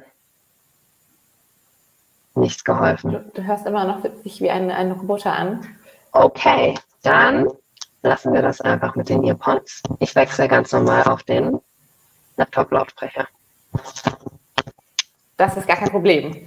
Nichts geholfen. Du hörst immer noch sich wie ein Roboter an. Okay, dann lassen wir das einfach mit den Earpods. Ich wechsle ganz normal auf den Laptop-Lautsprecher. Das ist gar kein Problem.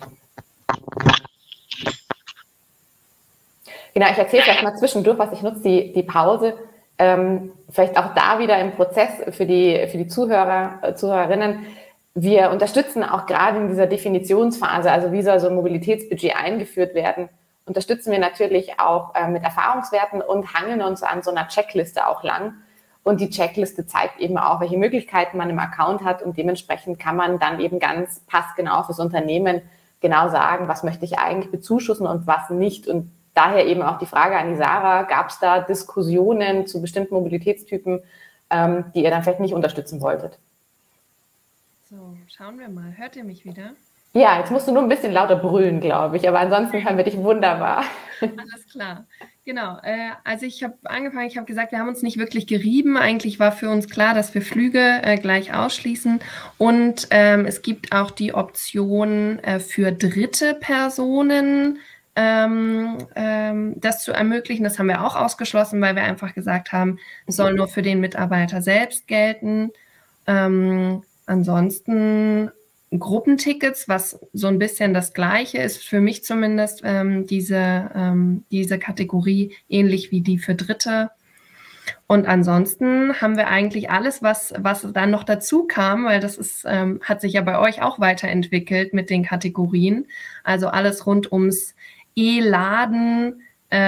Genau, ich erzähle vielleicht mal zwischendurch, was ich nutze, die Pause. Vielleicht auch da wieder im Prozess für die Zuhörer, Zuhörerinnen. Wir unterstützen auch gerade in dieser Definitionsphase, also wie soll so ein Mobilitätsbudget eingeführt werden, unterstützen wir natürlich auch mit Erfahrungswerten und hangeln uns an so einer Checkliste auch lang. Und die Checkliste zeigt eben auch, welche Möglichkeiten man im Account hat und dementsprechend kann man dann eben ganz passgenau fürs Unternehmen genau sagen, was möchte ich eigentlich bezuschussen und was nicht. Und daher eben auch die Frage an die Sarah, gab es da Diskussionen zu bestimmten Mobilitätstypen, die ihr dann vielleicht nicht unterstützen wolltet? So, schauen wir mal. Hört ihr mich wieder? Ja, jetzt musst du nur ein bisschen lauter brüllen, glaube ich, aber ansonsten hören wir dich wunderbar. Alles klar. Genau. Also ich habe angefangen, ich habe gesagt, wir haben uns nicht wirklich gerieben. Eigentlich war für uns klar, dass wir Flüge gleich ausschließen. Und es gibt auch die Option für dritte Personen, das zu ermöglichen. Das haben wir auch ausgeschlossen, weil wir einfach gesagt haben, es soll nur für den Mitarbeiter selbst gelten. Ansonsten Gruppentickets, was so ein bisschen das Gleiche ist, für mich zumindest, diese Kategorie ähnlich wie die für Dritte. Und ansonsten haben wir eigentlich alles, was dann noch dazu kam, weil das ist, hat sich ja bei euch auch weiterentwickelt mit den Kategorien. Also alles rund ums E-Laden,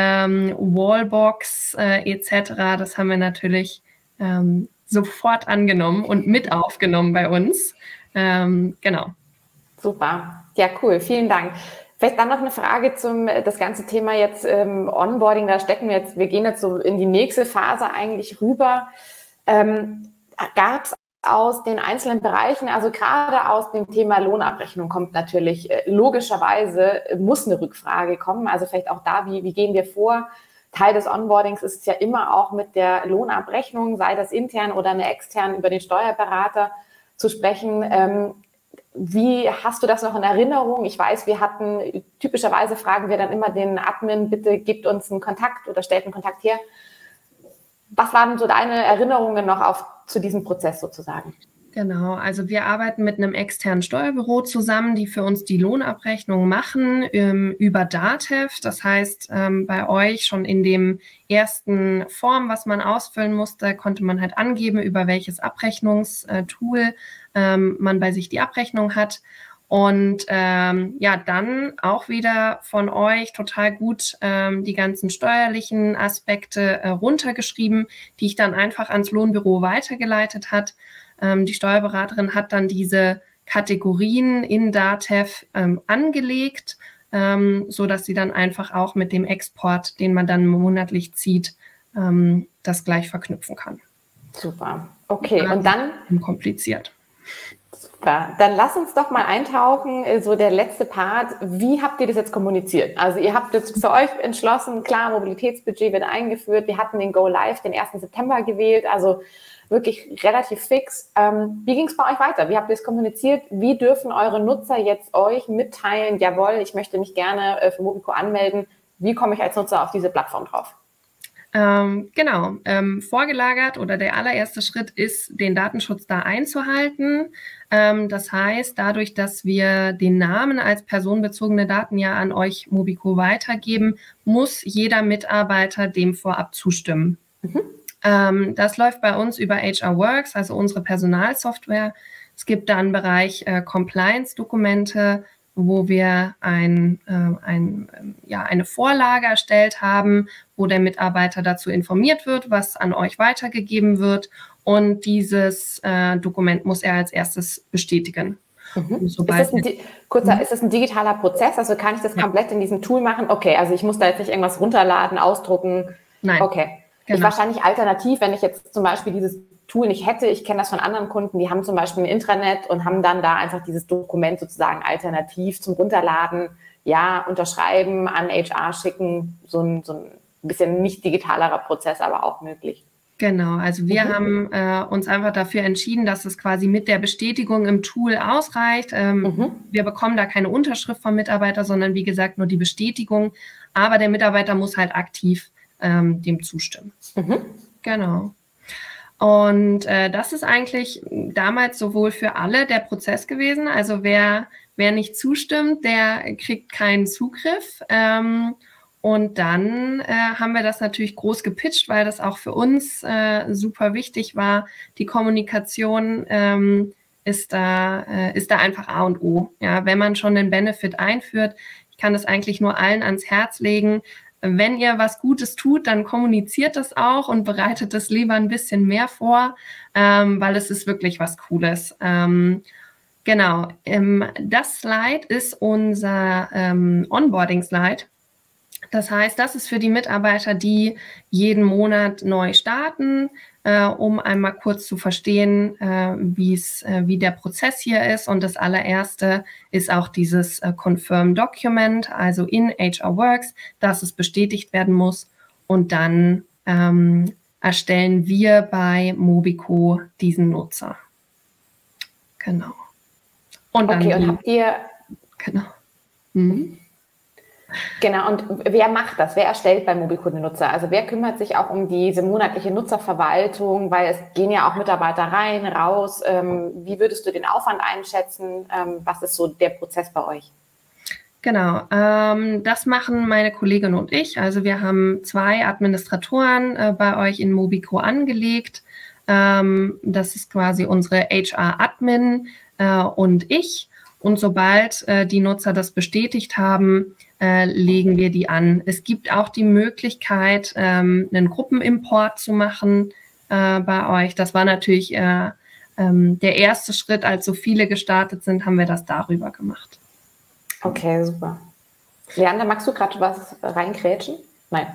Wallbox etc. Das haben wir natürlich sofort angenommen und mit aufgenommen bei uns. Genau. Super. Ja, cool. Vielen Dank. Vielleicht dann noch eine Frage das ganze Thema jetzt Onboarding. Da stecken wir gehen jetzt so in die nächste Phase eigentlich rüber. Gab es aus den einzelnen Bereichen, also gerade aus dem Thema Lohnabrechnung kommt natürlich logischerweise, muss eine Rückfrage kommen. Also vielleicht auch da, wie gehen wir vor? Teil des Onboardings ist es ja immer auch mit der Lohnabrechnung, sei das intern oder eine extern über den Steuerberater zu sprechen. Wie hast du das noch in Erinnerung? Ich weiß, typischerweise fragen wir dann immer den Admin, bitte gebt uns einen Kontakt oder stellt einen Kontakt her. Was waren so deine Erinnerungen noch zu diesem Prozess sozusagen? Genau, also wir arbeiten mit einem externen Steuerbüro zusammen, die für uns die Lohnabrechnung machen über DATEV. Das heißt, bei euch schon in dem ersten Form, was man ausfüllen musste, konnte man halt angeben, über welches Abrechnungstool man bei sich die Abrechnung hat. Und dann auch wieder von euch total gut die ganzen steuerlichen Aspekte runtergeschrieben, die ich dann einfach ans Lohnbüro weitergeleitet hat. Die Steuerberaterin hat dann diese Kategorien in DATEV angelegt, sodass sie dann einfach auch mit dem Export, den man dann monatlich zieht, das gleich verknüpfen kann. Super. Okay, und dann? Kompliziert. Super. Dann lass uns doch mal eintauchen, so der letzte Part. Wie habt ihr das jetzt kommuniziert? Also ihr habt jetzt für euch entschlossen, klar, Mobilitätsbudget wird eingeführt. Wir hatten den Go Live den 1. September gewählt, also wirklich relativ fix. Wie ging es bei euch weiter? Wie habt ihr es kommuniziert? Wie dürfen eure Nutzer jetzt euch mitteilen, jawohl, ich möchte mich gerne für Mobico anmelden. Wie komme ich als Nutzer auf diese Plattform drauf? Vorgelagert oder der allererste Schritt ist, den Datenschutz da einzuhalten. Das heißt, dadurch, dass wir den Namen als personenbezogene Daten ja an euch Mobico weitergeben, muss jeder Mitarbeiter dem vorab zustimmen. Das läuft bei uns über HR-Works, also unsere Personalsoftware. Es gibt da einen Bereich Compliance-Dokumente, wo wir eine Vorlage erstellt haben, wo der Mitarbeiter dazu informiert wird, was an euch weitergegeben wird. Und dieses Dokument muss er als erstes bestätigen. Ist das ein digitaler Prozess? Also kann ich das komplett in diesem Tool machen? Okay, also ich muss da jetzt nicht irgendwas runterladen, ausdrucken. Nein. Okay. Genau. Wahrscheinlich alternativ, wenn ich jetzt zum Beispiel dieses Tool nicht hätte, ich kenne das von anderen Kunden, die haben zum Beispiel ein Intranet und haben dann da einfach dieses Dokument sozusagen alternativ zum Runterladen, unterschreiben, an HR schicken, so ein bisschen nicht digitalerer Prozess, aber auch möglich. Genau, also wir haben uns einfach dafür entschieden, dass es quasi mit der Bestätigung im Tool ausreicht. Wir bekommen da keine Unterschrift vom Mitarbeiter, sondern wie gesagt nur die Bestätigung, aber der Mitarbeiter muss halt aktiv dem zustimmen. Genau. Und das ist eigentlich damals sowohl für alle der Prozess gewesen. Also wer nicht zustimmt, der kriegt keinen Zugriff. Und dann haben wir das natürlich groß gepitcht, weil das auch für uns super wichtig war. Die Kommunikation ist da einfach A und O. Ja, wenn man schon den Benefit einführt, ich kann das eigentlich nur allen ans Herz legen. Wenn ihr was Gutes tut, dann kommuniziert das auch und bereitet es lieber ein bisschen mehr vor, weil es ist wirklich was Cooles. Genau. Das Slide ist unser Onboarding-Slide. Das heißt, das ist für die Mitarbeiter, die jeden Monat neu starten, um einmal kurz zu verstehen, wie der Prozess hier ist. Und das allererste ist auch dieses Confirm Document, also in HR Works, dass es bestätigt werden muss. Und dann erstellen wir bei Mobico diesen Nutzer. Genau. Und dann okay, und habt ihr... Genau. Mhm. Genau, und wer macht das? Wer erstellt bei Mobico den Nutzer? Also wer kümmert sich auch um diese monatliche Nutzerverwaltung? Weil es gehen ja auch Mitarbeiter rein, raus. Wie würdest du den Aufwand einschätzen? Was ist so der Prozess bei euch? Genau, das machen meine Kollegin und ich. Also wir haben 2 Administratoren bei euch in Mobico angelegt. Das ist quasi unsere HR-Admin und ich. Und sobald die Nutzer das bestätigt haben, legen wir die an. Es gibt auch die Möglichkeit, einen Gruppenimport zu machen bei euch. Das war natürlich der erste Schritt, als so viele gestartet sind, haben wir das darüber gemacht. Okay, super. Leander, magst du gerade was reinkrätschen? Nein.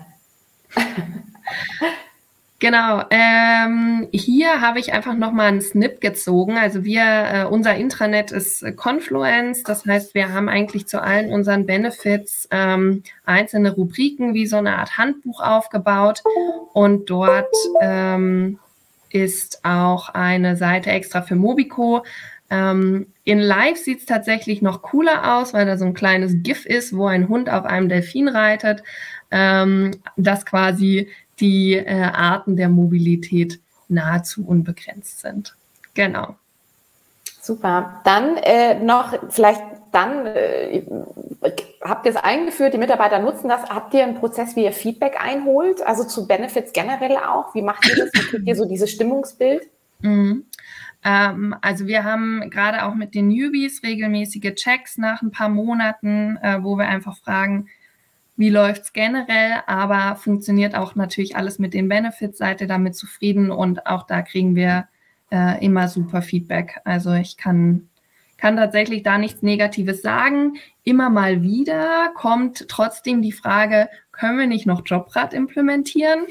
Genau, hier habe ich einfach nochmal einen Snip gezogen. Also unser Intranet ist Confluence, das heißt, wir haben eigentlich zu allen unseren Benefits einzelne Rubriken wie so eine Art Handbuch aufgebaut und dort ist auch eine Seite extra für Mobico. In Live sieht es tatsächlich noch cooler aus, weil da so ein kleines GIF ist, wo ein Hund auf einem Delfin reitet, das quasi die Arten der Mobilität nahezu unbegrenzt sind. Genau. Super. Dann habt ihr es eingeführt, die Mitarbeiter nutzen das. Habt ihr einen Prozess, wie ihr Feedback einholt? Also zu Benefits generell auch? Wie macht ihr das? Wie kriegt ihr so dieses Stimmungsbild? Also wir haben gerade auch mit den Newbies regelmäßige Checks nach ein paar Monaten, wo wir einfach fragen, wie läuft es generell, aber funktioniert auch natürlich alles mit den Benefits, seid ihr damit zufrieden? Und auch da kriegen wir immer super Feedback. Also ich kann tatsächlich da nichts Negatives sagen. Immer mal wieder kommt trotzdem die Frage, können wir nicht noch Jobrad implementieren?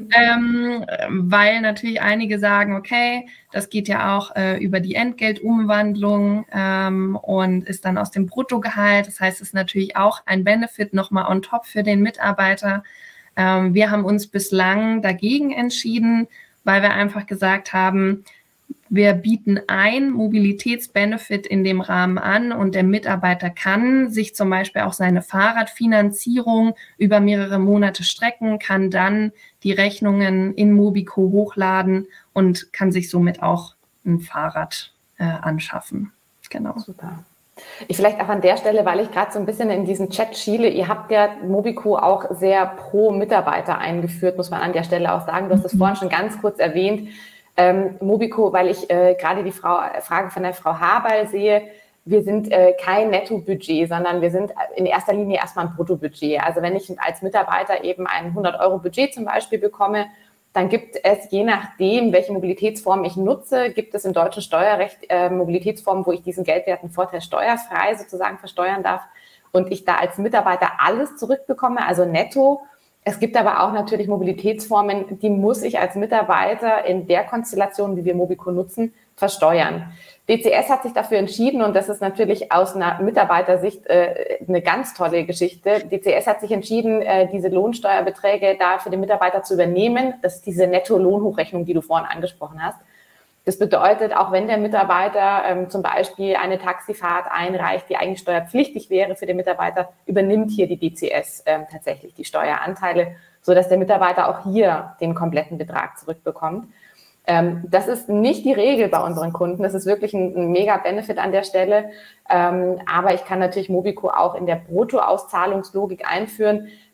Weil natürlich einige sagen, okay, das geht ja auch über die Entgeltumwandlung und ist dann aus dem Bruttogehalt. Das heißt, es ist natürlich auch ein Benefit nochmal on top für den Mitarbeiter. Wir haben uns bislang dagegen entschieden, weil wir einfach gesagt haben, wir bieten ein Mobilitätsbenefit in dem Rahmen an und der Mitarbeiter kann sich zum Beispiel auch seine Fahrradfinanzierung über mehrere Monate strecken, kann dann die Rechnungen in Mobico hochladen und kann sich somit auch ein Fahrrad anschaffen. Genau. Super. Ich vielleicht auch an der Stelle, weil ich gerade so ein bisschen in diesen Chat schiele, ihr habt ja Mobico auch sehr pro Mitarbeiter eingeführt, muss man an der Stelle auch sagen. Du hast es vorhin schon ganz kurz erwähnt. Mobico, weil ich gerade die Frage von der Frau Haberl sehe, wir sind kein Nettobudget, sondern wir sind in erster Linie erstmal ein Bruttobudget. Also wenn ich als Mitarbeiter eben ein 100-Euro-Budget zum Beispiel bekomme, dann gibt es, je nachdem, welche Mobilitätsform ich nutze, gibt es im deutschen Steuerrecht Mobilitätsformen, wo ich diesen geldwerten Vorteil steuerfrei sozusagen versteuern darf und ich da als Mitarbeiter alles zurückbekomme, also netto. Es gibt aber auch natürlich Mobilitätsformen, die muss ich als Mitarbeiter in der Konstellation, wie wir Mobico nutzen, versteuern. DCS hat sich dafür entschieden und das ist natürlich aus einer Mitarbeitersicht eine ganz tolle Geschichte. DCS hat sich entschieden, diese Lohnsteuerbeträge da für den Mitarbeiter zu übernehmen. Das ist diese Netto-Lohnhochrechnung, die du vorhin angesprochen hast. Das bedeutet, auch wenn der Mitarbeiter zum Beispiel eine Taxifahrt einreicht, die eigentlich steuerpflichtig wäre für den Mitarbeiter, übernimmt hier die DCS tatsächlich die Steueranteile, sodass der Mitarbeiter auch hier den kompletten Betrag zurückbekommt. Das ist nicht die Regel bei unseren Kunden. Das ist wirklich ein mega Benefit an der Stelle. Aber ich kann natürlich Mobico auch in der Bruttoauszahlungslogik einführen.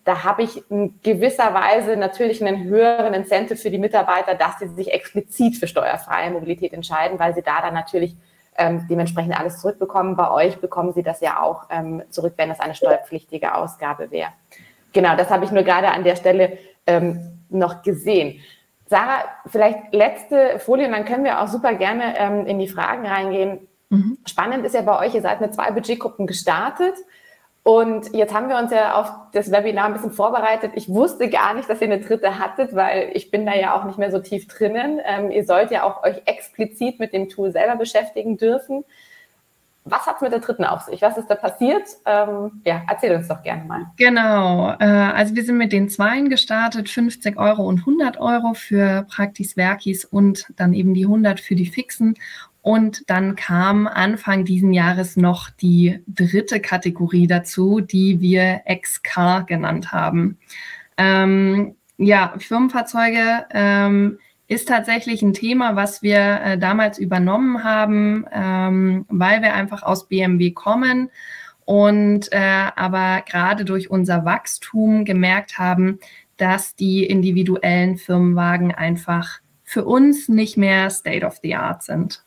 da habe ich in gewisser Weise natürlich einen höheren Incentive für die Mitarbeiter, dass sie sich explizit für steuerfreie Mobilität entscheiden, weil sie da dann natürlich dementsprechend alles zurückbekommen. Bei euch bekommen sie das ja auch zurück, wenn das eine steuerpflichtige Ausgabe wäre. Genau, das habe ich nur gerade an der Stelle noch gesehen. Sarah, vielleicht letzte Folie und dann können wir auch super gerne in die Fragen reingehen. Mhm. Spannend ist ja bei euch, ihr seid mit 2 Budgetgruppen gestartet und jetzt haben wir uns ja auf das Webinar ein bisschen vorbereitet. Ich wusste gar nicht, dass ihr eine dritte hattet, weil ich bin da ja auch nicht mehr so tief drinnen. Ihr sollt ja auch euch explizit mit dem Tool selber beschäftigen dürfen. Was hat es mit der dritten auf sich? Was ist da passiert? Ja, erzähl uns doch gerne mal. Genau, also wir sind mit den 2 gestartet, 50 € und 100 € für Praktis Verkis und dann eben die 100 für die Fixen. Und dann kam Anfang diesen Jahres noch die dritte Kategorie dazu, die wir XK genannt haben. Ja, Firmenfahrzeuge ist tatsächlich ein Thema, was wir damals übernommen haben, weil wir einfach aus BMW kommen und aber gerade durch unser Wachstum gemerkt haben, dass die individuellen Firmenwagen einfach für uns nicht mehr State of the Art sind.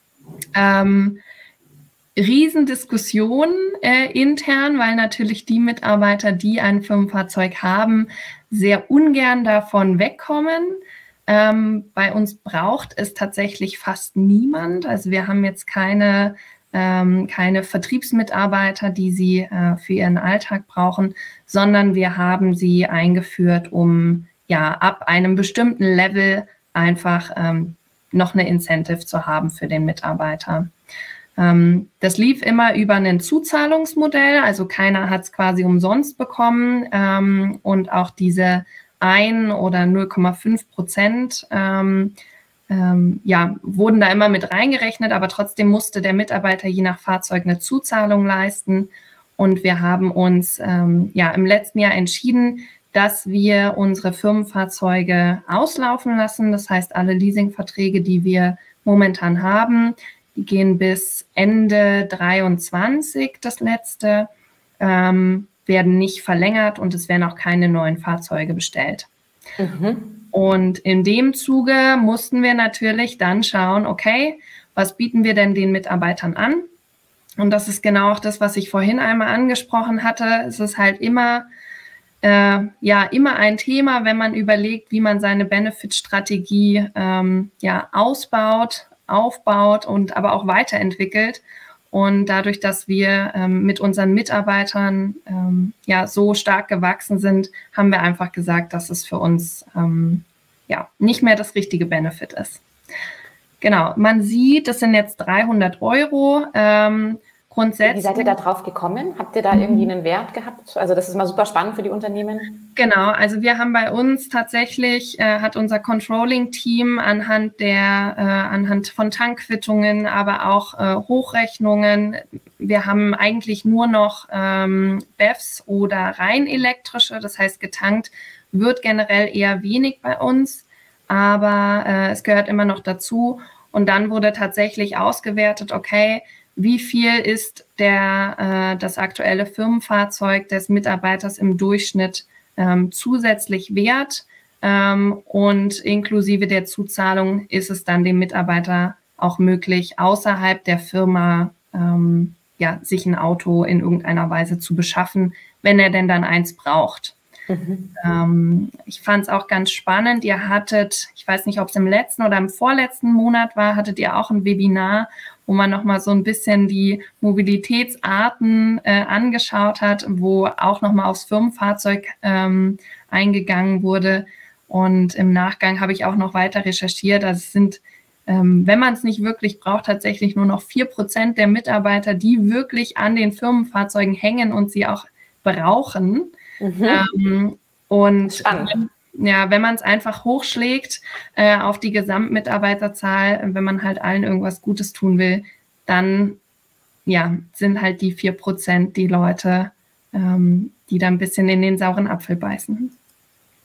Riesendiskussion intern, weil natürlich die Mitarbeiter, die ein Firmenfahrzeug haben, sehr ungern davon wegkommen. Bei uns braucht es tatsächlich fast niemand. Also wir haben jetzt keine Vertriebsmitarbeiter, die sie für ihren Alltag brauchen, sondern wir haben sie eingeführt, um ja ab einem bestimmten Level einfach noch eine Incentive zu haben für den Mitarbeiter. Das lief immer über ein Zuzahlungsmodell, also keiner hat es quasi umsonst bekommen und auch diese 1 oder 0,5% ja, wurden da immer mit reingerechnet, aber trotzdem musste der Mitarbeiter je nach Fahrzeug eine Zuzahlung leisten und wir haben uns ja im letzten Jahr entschieden, dass wir unsere Firmenfahrzeuge auslaufen lassen. Das heißt, alle Leasingverträge, die wir momentan haben, die gehen bis Ende 2023, das letzte, werden nicht verlängert und es werden auch keine neuen Fahrzeuge bestellt. Mhm. Und in dem Zuge mussten wir natürlich dann schauen, okay, was bieten wir denn den Mitarbeitern an? Und das ist genau auch das, was ich vorhin einmal angesprochen hatte. Es ist halt immer ein Thema, wenn man überlegt, wie man seine Benefit-Strategie aufbaut und aber auch weiterentwickelt. Und dadurch, dass wir mit unseren Mitarbeitern so stark gewachsen sind, haben wir einfach gesagt, dass es für uns nicht mehr das richtige Benefit ist. Genau, man sieht, das sind jetzt 300 €. Grundsätzlich. Wie seid ihr da drauf gekommen? Habt ihr da irgendwie einen Wert gehabt? Also das ist mal super spannend für die Unternehmen. Genau, also wir haben bei uns tatsächlich, hat unser Controlling-Team anhand von Tankquittungen, aber auch Hochrechnungen, wir haben eigentlich nur noch BEVs oder rein elektrische, das heißt getankt wird generell eher wenig bei uns, aber es gehört immer noch dazu und dann wurde tatsächlich ausgewertet, okay, wie viel ist das aktuelle Firmenfahrzeug des Mitarbeiters im Durchschnitt zusätzlich wert und inklusive der Zuzahlung ist es dann dem Mitarbeiter auch möglich, außerhalb der Firma sich ein Auto in irgendeiner Weise zu beschaffen, wenn er denn dann eins braucht. Mhm. Ich fand es auch ganz spannend, ihr hattet, ich weiß nicht, ob es im letzten oder im vorletzten Monat war, hattet ihr auch ein Webinar, wo man nochmal so ein bisschen die Mobilitätsarten angeschaut hat, wo auch nochmal aufs Firmenfahrzeug eingegangen wurde. Und im Nachgang habe ich auch noch weiter recherchiert. Also es sind, wenn man es nicht wirklich braucht, tatsächlich nur noch 4% der Mitarbeiter, die wirklich an den Firmenfahrzeugen hängen und sie auch brauchen. Mhm. Wenn man es einfach hochschlägt auf die Gesamtmitarbeiterzahl, wenn man halt allen irgendwas Gutes tun will, dann sind halt die 4% die Leute, die da ein bisschen in den sauren Apfel beißen.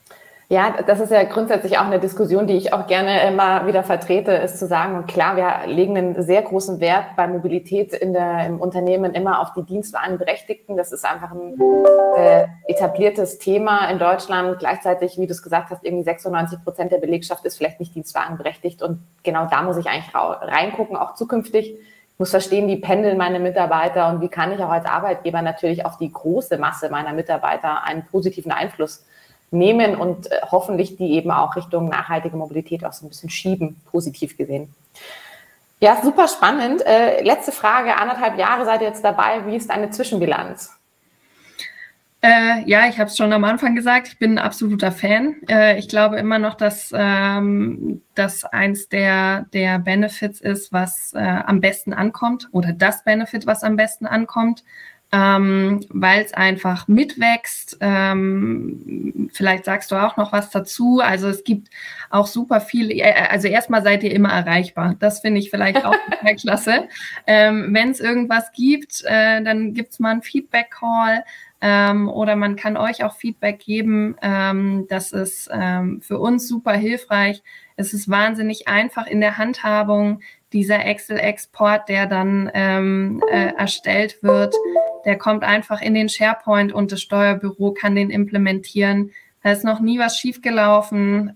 Ja, das ist ja grundsätzlich auch eine Diskussion, die ich auch gerne immer wieder vertrete, ist zu sagen, und klar, wir legen einen sehr großen Wert bei Mobilität im Unternehmen immer auf die Dienstwagenberechtigten. Das ist einfach ein etabliertes Thema in Deutschland. Gleichzeitig, wie du es gesagt hast, irgendwie 96% der Belegschaft ist vielleicht nicht dienstwagenberechtigt. Und genau da muss ich eigentlich reingucken, auch zukünftig. Ich muss verstehen, wie pendeln meine Mitarbeiter und wie kann ich auch als Arbeitgeber natürlich auf die große Masse meiner Mitarbeiter einen positiven Einfluss nehmen und hoffentlich die eben auch Richtung nachhaltige Mobilität auch so ein bisschen schieben, positiv gesehen. Ja, super spannend. Letzte Frage, 1,5 Jahre seid ihr jetzt dabei. Wie ist deine Zwischenbilanz? Ja, ich habe es schon am Anfang gesagt, ich bin ein absoluter Fan. Ich glaube immer noch, dass das eins der Benefits ist, was am besten ankommt oder das Benefit, was am besten ankommt. Weil es einfach mitwächst. Vielleicht sagst du auch noch was dazu. Also es gibt auch super viel, also erstmal seid ihr immer erreichbar. Das finde ich vielleicht auch total klasse. Wenn es irgendwas gibt, dann gibt es mal einen Feedback-Call oder man kann euch auch Feedback geben. Das ist für uns super hilfreich. Es ist wahnsinnig einfach in der Handhabung. Dieser Excel-Export, der dann erstellt wird, der kommt einfach in den SharePoint und das Steuerbüro kann den implementieren. Da ist noch nie was schiefgelaufen.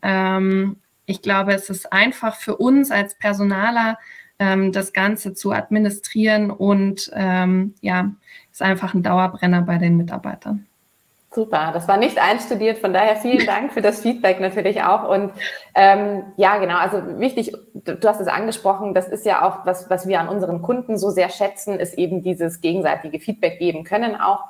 Ich glaube, es ist einfach für uns als Personaler, das Ganze zu administrieren und ja, ist einfach ein Dauerbrenner bei den Mitarbeitern. Super, das war nicht einstudiert, von daher vielen Dank für das Feedback natürlich auch. Und ja, genau, also wichtig, du hast es angesprochen, das ist ja auch was wir an unseren Kunden so sehr schätzen, ist eben dieses gegenseitige Feedback geben können auch.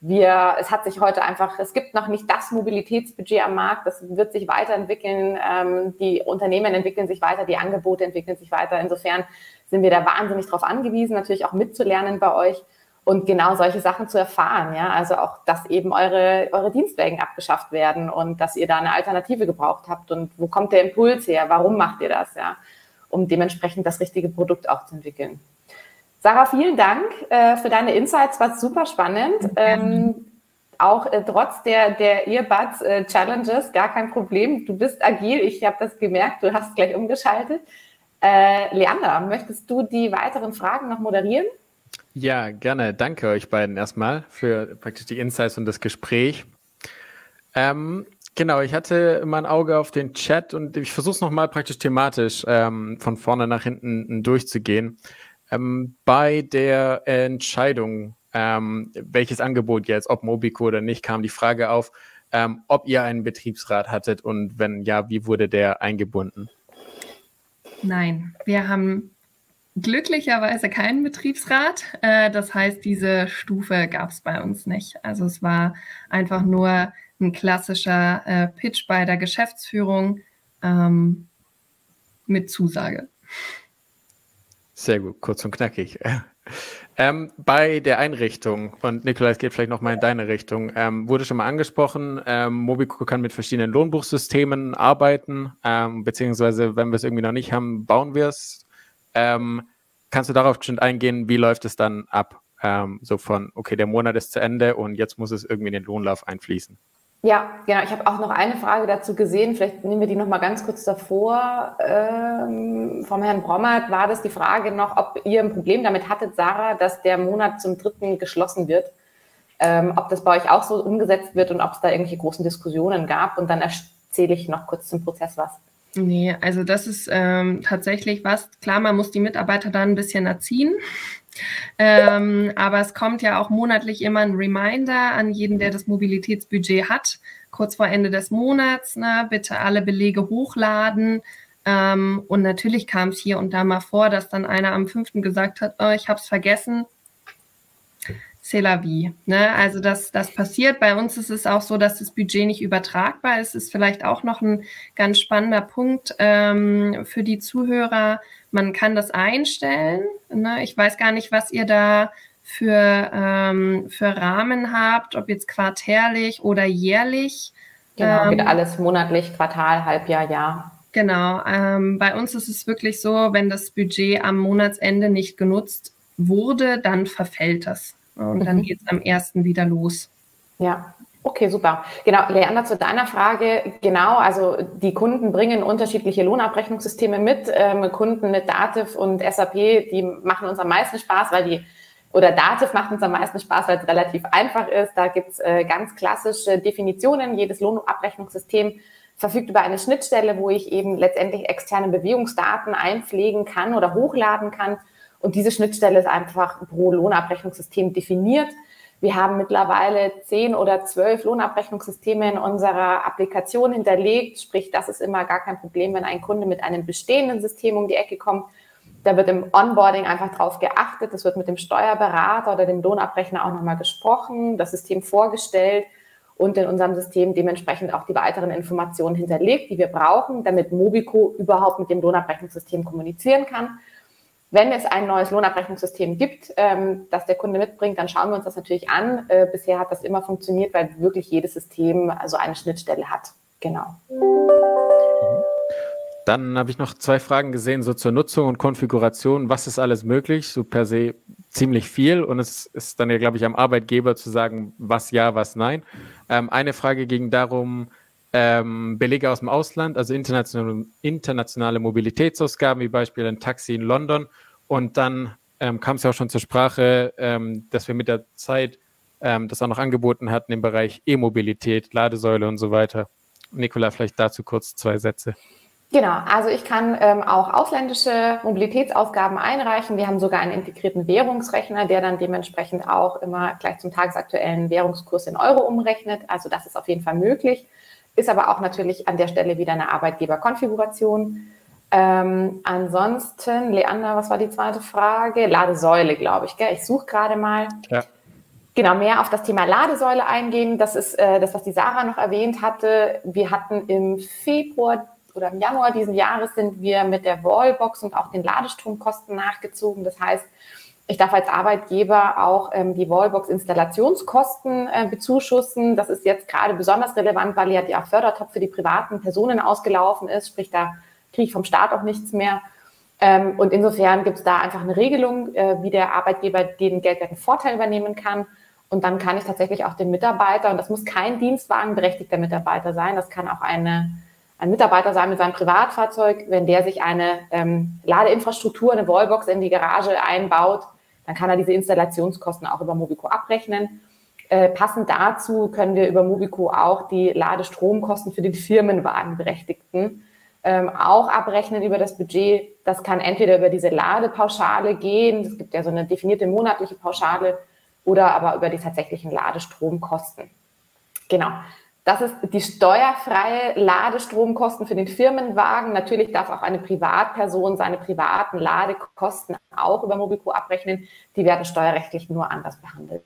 Es hat sich heute einfach, es gibt noch nicht das Mobilitätsbudget am Markt, das wird sich weiterentwickeln, die Unternehmen entwickeln sich weiter, die Angebote entwickeln sich weiter. Insofern sind wir da wahnsinnig drauf angewiesen, natürlich auch mitzulernen bei euch. Und genau solche Sachen zu erfahren, ja, also auch, dass eben eure Dienstwagen abgeschafft werden und dass ihr da eine Alternative gebraucht habt und wo kommt der Impuls her, warum macht ihr das, ja, um dementsprechend das richtige Produkt auch zu entwickeln. Sarah, vielen Dank für deine Insights, war super spannend. Auch trotz der Earbuds-Challenges, gar kein Problem. Du bist agil, ich habe das gemerkt, du hast gleich umgeschaltet. Leander, möchtest du die weiteren Fragen noch moderieren? Ja, gerne. Danke euch beiden erstmal für praktisch die Insights und das Gespräch. Genau, ich hatte immer ein Auge auf den Chat und ich versuche es nochmal praktisch thematisch von vorne nach hinten durchzugehen. Bei der Entscheidung, welches Angebot jetzt, ob Mobico oder nicht, kam die Frage auf, ob ihr einen Betriebsrat hattet und wenn ja, wie wurde der eingebunden? Nein, wir haben glücklicherweise keinen Betriebsrat. Das heißt, diese Stufe gab es bei uns nicht. Also es war einfach nur ein klassischer Pitch bei der Geschäftsführung mit Zusage. Sehr gut, kurz und knackig. Bei der Einrichtung, und Nicola, es geht vielleicht nochmal in deine Richtung, wurde schon mal angesprochen, Mobico kann mit verschiedenen Lohnbuchsystemen arbeiten, beziehungsweise wenn wir es irgendwie noch nicht haben, bauen wir es. Kannst du darauf bestimmt eingehen, wie läuft es dann ab? So von, okay, der Monat ist zu Ende und jetzt muss es irgendwie in den Lohnlauf einfließen. Ja, genau. Ich habe auch noch eine Frage dazu gesehen. Vielleicht nehmen wir die noch mal ganz kurz davor. Vom Herrn Brommert war das die Frage noch, ob ihr ein Problem damit hattet, Sarah, dass der Monat zum 3. geschlossen wird. Ob das bei euch auch so umgesetzt wird und ob es da irgendwelche großen Diskussionen gab. Und dann erzähle ich noch kurz zum Prozess was. Nee, also das ist tatsächlich was. Klar, man muss die Mitarbeiter dann ein bisschen erziehen. Aber es kommt ja auch monatlich immer ein Reminder an jeden, der das Mobilitätsbudget hat, kurz vor Ende des Monats, ne, bitte alle Belege hochladen. Und natürlich kam es hier und da mal vor, dass dann einer am 5. gesagt hat, oh, ich habe es vergessen. C'est la vie. Ne? Also das passiert. Bei uns ist es auch so, dass das Budget nicht übertragbar ist. Ist vielleicht auch noch ein ganz spannender Punkt für die Zuhörer. Man kann das einstellen. Ne? Ich weiß gar nicht, was ihr da für Rahmen habt, ob jetzt quartärlich oder jährlich. Genau, geht alles monatlich, Quartal, Halbjahr, Jahr. Genau. Bei uns ist es wirklich so, wenn das Budget am Monatsende nicht genutzt wurde, dann verfällt das. Und dann geht es am 1. wieder los. Ja, Okay, super. Genau, Leander, zu deiner Frage. Genau, also die Kunden bringen unterschiedliche Lohnabrechnungssysteme mit. Kunden mit Dativ und SAP, die machen uns am meisten Spaß, oder Dativ macht uns am meisten Spaß, weil es relativ einfach ist. Da gibt es ganz klassische Definitionen. Jedes Lohnabrechnungssystem verfügt über eine Schnittstelle, wo ich eben letztendlich externe Bewegungsdaten einpflegen kann oder hochladen kann. Und diese Schnittstelle ist einfach pro Lohnabrechnungssystem definiert. Wir haben mittlerweile 10 oder 12 Lohnabrechnungssysteme in unserer Applikation hinterlegt. Sprich, das ist immer gar kein Problem, wenn ein Kunde mit einem bestehenden System um die Ecke kommt. Da wird im Onboarding einfach drauf geachtet. Es wird mit dem Steuerberater oder dem Lohnabrechner auch nochmal gesprochen, das System vorgestellt und in unserem System dementsprechend auch die weiteren Informationen hinterlegt, die wir brauchen, damit Mobico überhaupt mit dem Lohnabrechnungssystem kommunizieren kann. Wenn es ein neues Lohnabrechnungssystem gibt, das der Kunde mitbringt, dann schauen wir uns das natürlich an. Bisher hat das immer funktioniert, weil wirklich jedes System also eine Schnittstelle hat. Genau. Dann habe ich noch 2 Fragen gesehen, so zur Nutzung und Konfiguration. Was ist alles möglich? So per se ziemlich viel. Und es ist dann ja, glaube ich, am Arbeitgeber zu sagen, was ja, was nein. Eine Frage ging darum, Belege aus dem Ausland, also internationale Mobilitätsausgaben, wie Beispiel ein Taxi in London. Und dann kam es ja auch schon zur Sprache, dass wir mit der Zeit das auch noch angeboten hatten im Bereich E-Mobilität, Ladesäule und so weiter. Nicola, vielleicht dazu kurz 2 Sätze. Genau, also ich kann auch ausländische Mobilitätsausgaben einreichen. Wir haben sogar einen integrierten Währungsrechner, der dann dementsprechend auch immer gleich zum tagesaktuellen Währungskurs in Euro umrechnet. Also das ist auf jeden Fall möglich. Ist aber auch natürlich an der Stelle wieder eine Arbeitgeberkonfiguration. Ansonsten, Leander, was war die zweite Frage? Ladesäule, glaube ich, gell? Ich suche gerade mal. Ja. Genau, mehr auf das Thema Ladesäule eingehen. Das ist das, was die Sarah noch erwähnt hatte. Wir hatten im Februar oder im Januar diesen Jahres sind wir mit der Wallbox und auch den Ladestromkosten nachgezogen. Das heißt, ich darf als Arbeitgeber auch die Wallbox-Installationskosten bezuschussen. Das ist jetzt gerade besonders relevant, weil ja der Fördertopf für die privaten Personen ausgelaufen ist. Sprich, da kriege ich vom Staat auch nichts mehr. Und insofern gibt es da einfach eine Regelung, wie der Arbeitgeber den geldwerten Vorteil übernehmen kann. Und dann kann ich tatsächlich auch den Mitarbeiter, und das muss kein dienstwagenberechtigter Mitarbeiter sein, das kann auch ein Mitarbeiter sein mit seinem Privatfahrzeug, wenn der sich eine Ladeinfrastruktur, eine Wallbox in die Garage einbaut, dann kann er diese Installationskosten auch über Mobico abrechnen. Passend dazu können wir über Mobico auch die Ladestromkosten für den Firmenwagenberechtigten auch abrechnen über das Budget. Das kann entweder über diese Ladepauschale gehen, es gibt ja so eine definierte monatliche Pauschale, oder aber über die tatsächlichen Ladestromkosten. Genau. Das ist die steuerfreie Ladestromkosten für den Firmenwagen. Natürlich darf auch eine Privatperson seine privaten Ladekosten auch über Mobico abrechnen. Die werden steuerrechtlich nur anders behandelt.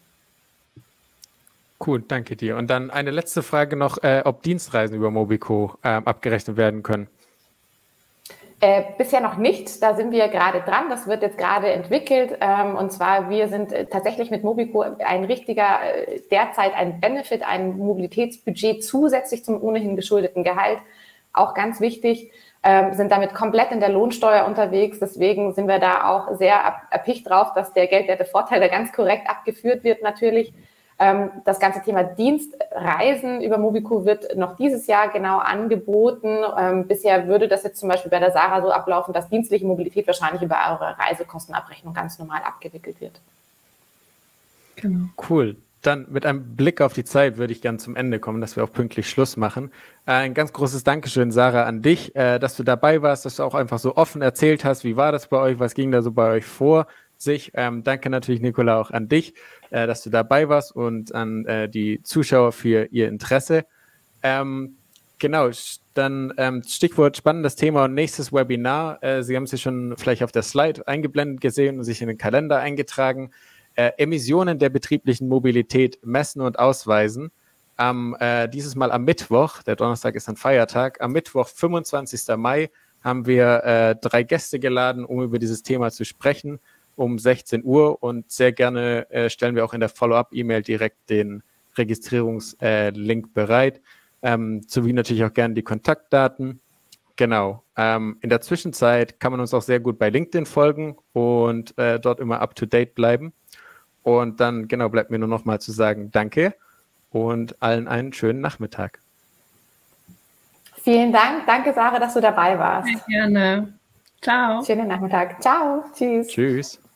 Cool, danke dir. Und dann eine letzte Frage noch, ob Dienstreisen über Mobico abgerechnet werden können. Bisher noch nicht, da sind wir gerade dran, das wird jetzt gerade entwickelt und zwar wir sind tatsächlich mit Mobico derzeit ein Benefit, ein Mobilitätsbudget zusätzlich zum ohnehin geschuldeten Gehalt, auch ganz wichtig, sind damit komplett in der Lohnsteuer unterwegs, deswegen sind wir da auch sehr erpicht drauf, dass der Geldwertevorteil da ganz korrekt abgeführt wird natürlich. Das ganze Thema Dienstreisen über Mobico wird noch dieses Jahr genau angeboten. Bisher würde das jetzt zum Beispiel bei der Sarah so ablaufen, dass dienstliche Mobilität wahrscheinlich über eure Reisekostenabrechnung ganz normal abgewickelt wird. Genau. Cool. Dann mit einem Blick auf die Zeit würde ich gerne zum Ende kommen, dass wir auch pünktlich Schluss machen. Ein ganz großes Dankeschön, Sarah, an dich, dass du dabei warst, dass du auch einfach so offen erzählt hast, wie war das bei euch, was ging da so bei euch vor sich. Danke natürlich, Nicola, auch an dich, dass du dabei warst und an die Zuschauer für ihr Interesse. Genau, dann Stichwort spannendes Thema und nächstes Webinar. Sie haben es schon vielleicht auf der Slide eingeblendet gesehen und sich in den Kalender eingetragen. Emissionen der betrieblichen Mobilität messen und ausweisen. Dieses Mal am Mittwoch, der Donnerstag ist ein Feiertag, am Mittwoch, 25. Mai, haben wir 3 Gäste geladen, um über dieses Thema zu sprechen, um 16 Uhr und sehr gerne stellen wir auch in der Follow-up-E-Mail direkt den Registrierungslink bereit, sowie natürlich auch gerne die Kontaktdaten. Genau. In der Zwischenzeit kann man uns auch sehr gut bei LinkedIn folgen und dort immer up-to-date bleiben. Und dann, genau, bleibt mir nur noch mal zu sagen, danke und allen einen schönen Nachmittag. Vielen Dank. Danke, Sarah, dass du dabei warst. Sehr gerne. Ciao. Schönen Nachmittag. Ciao. Tschüss. Tschüss.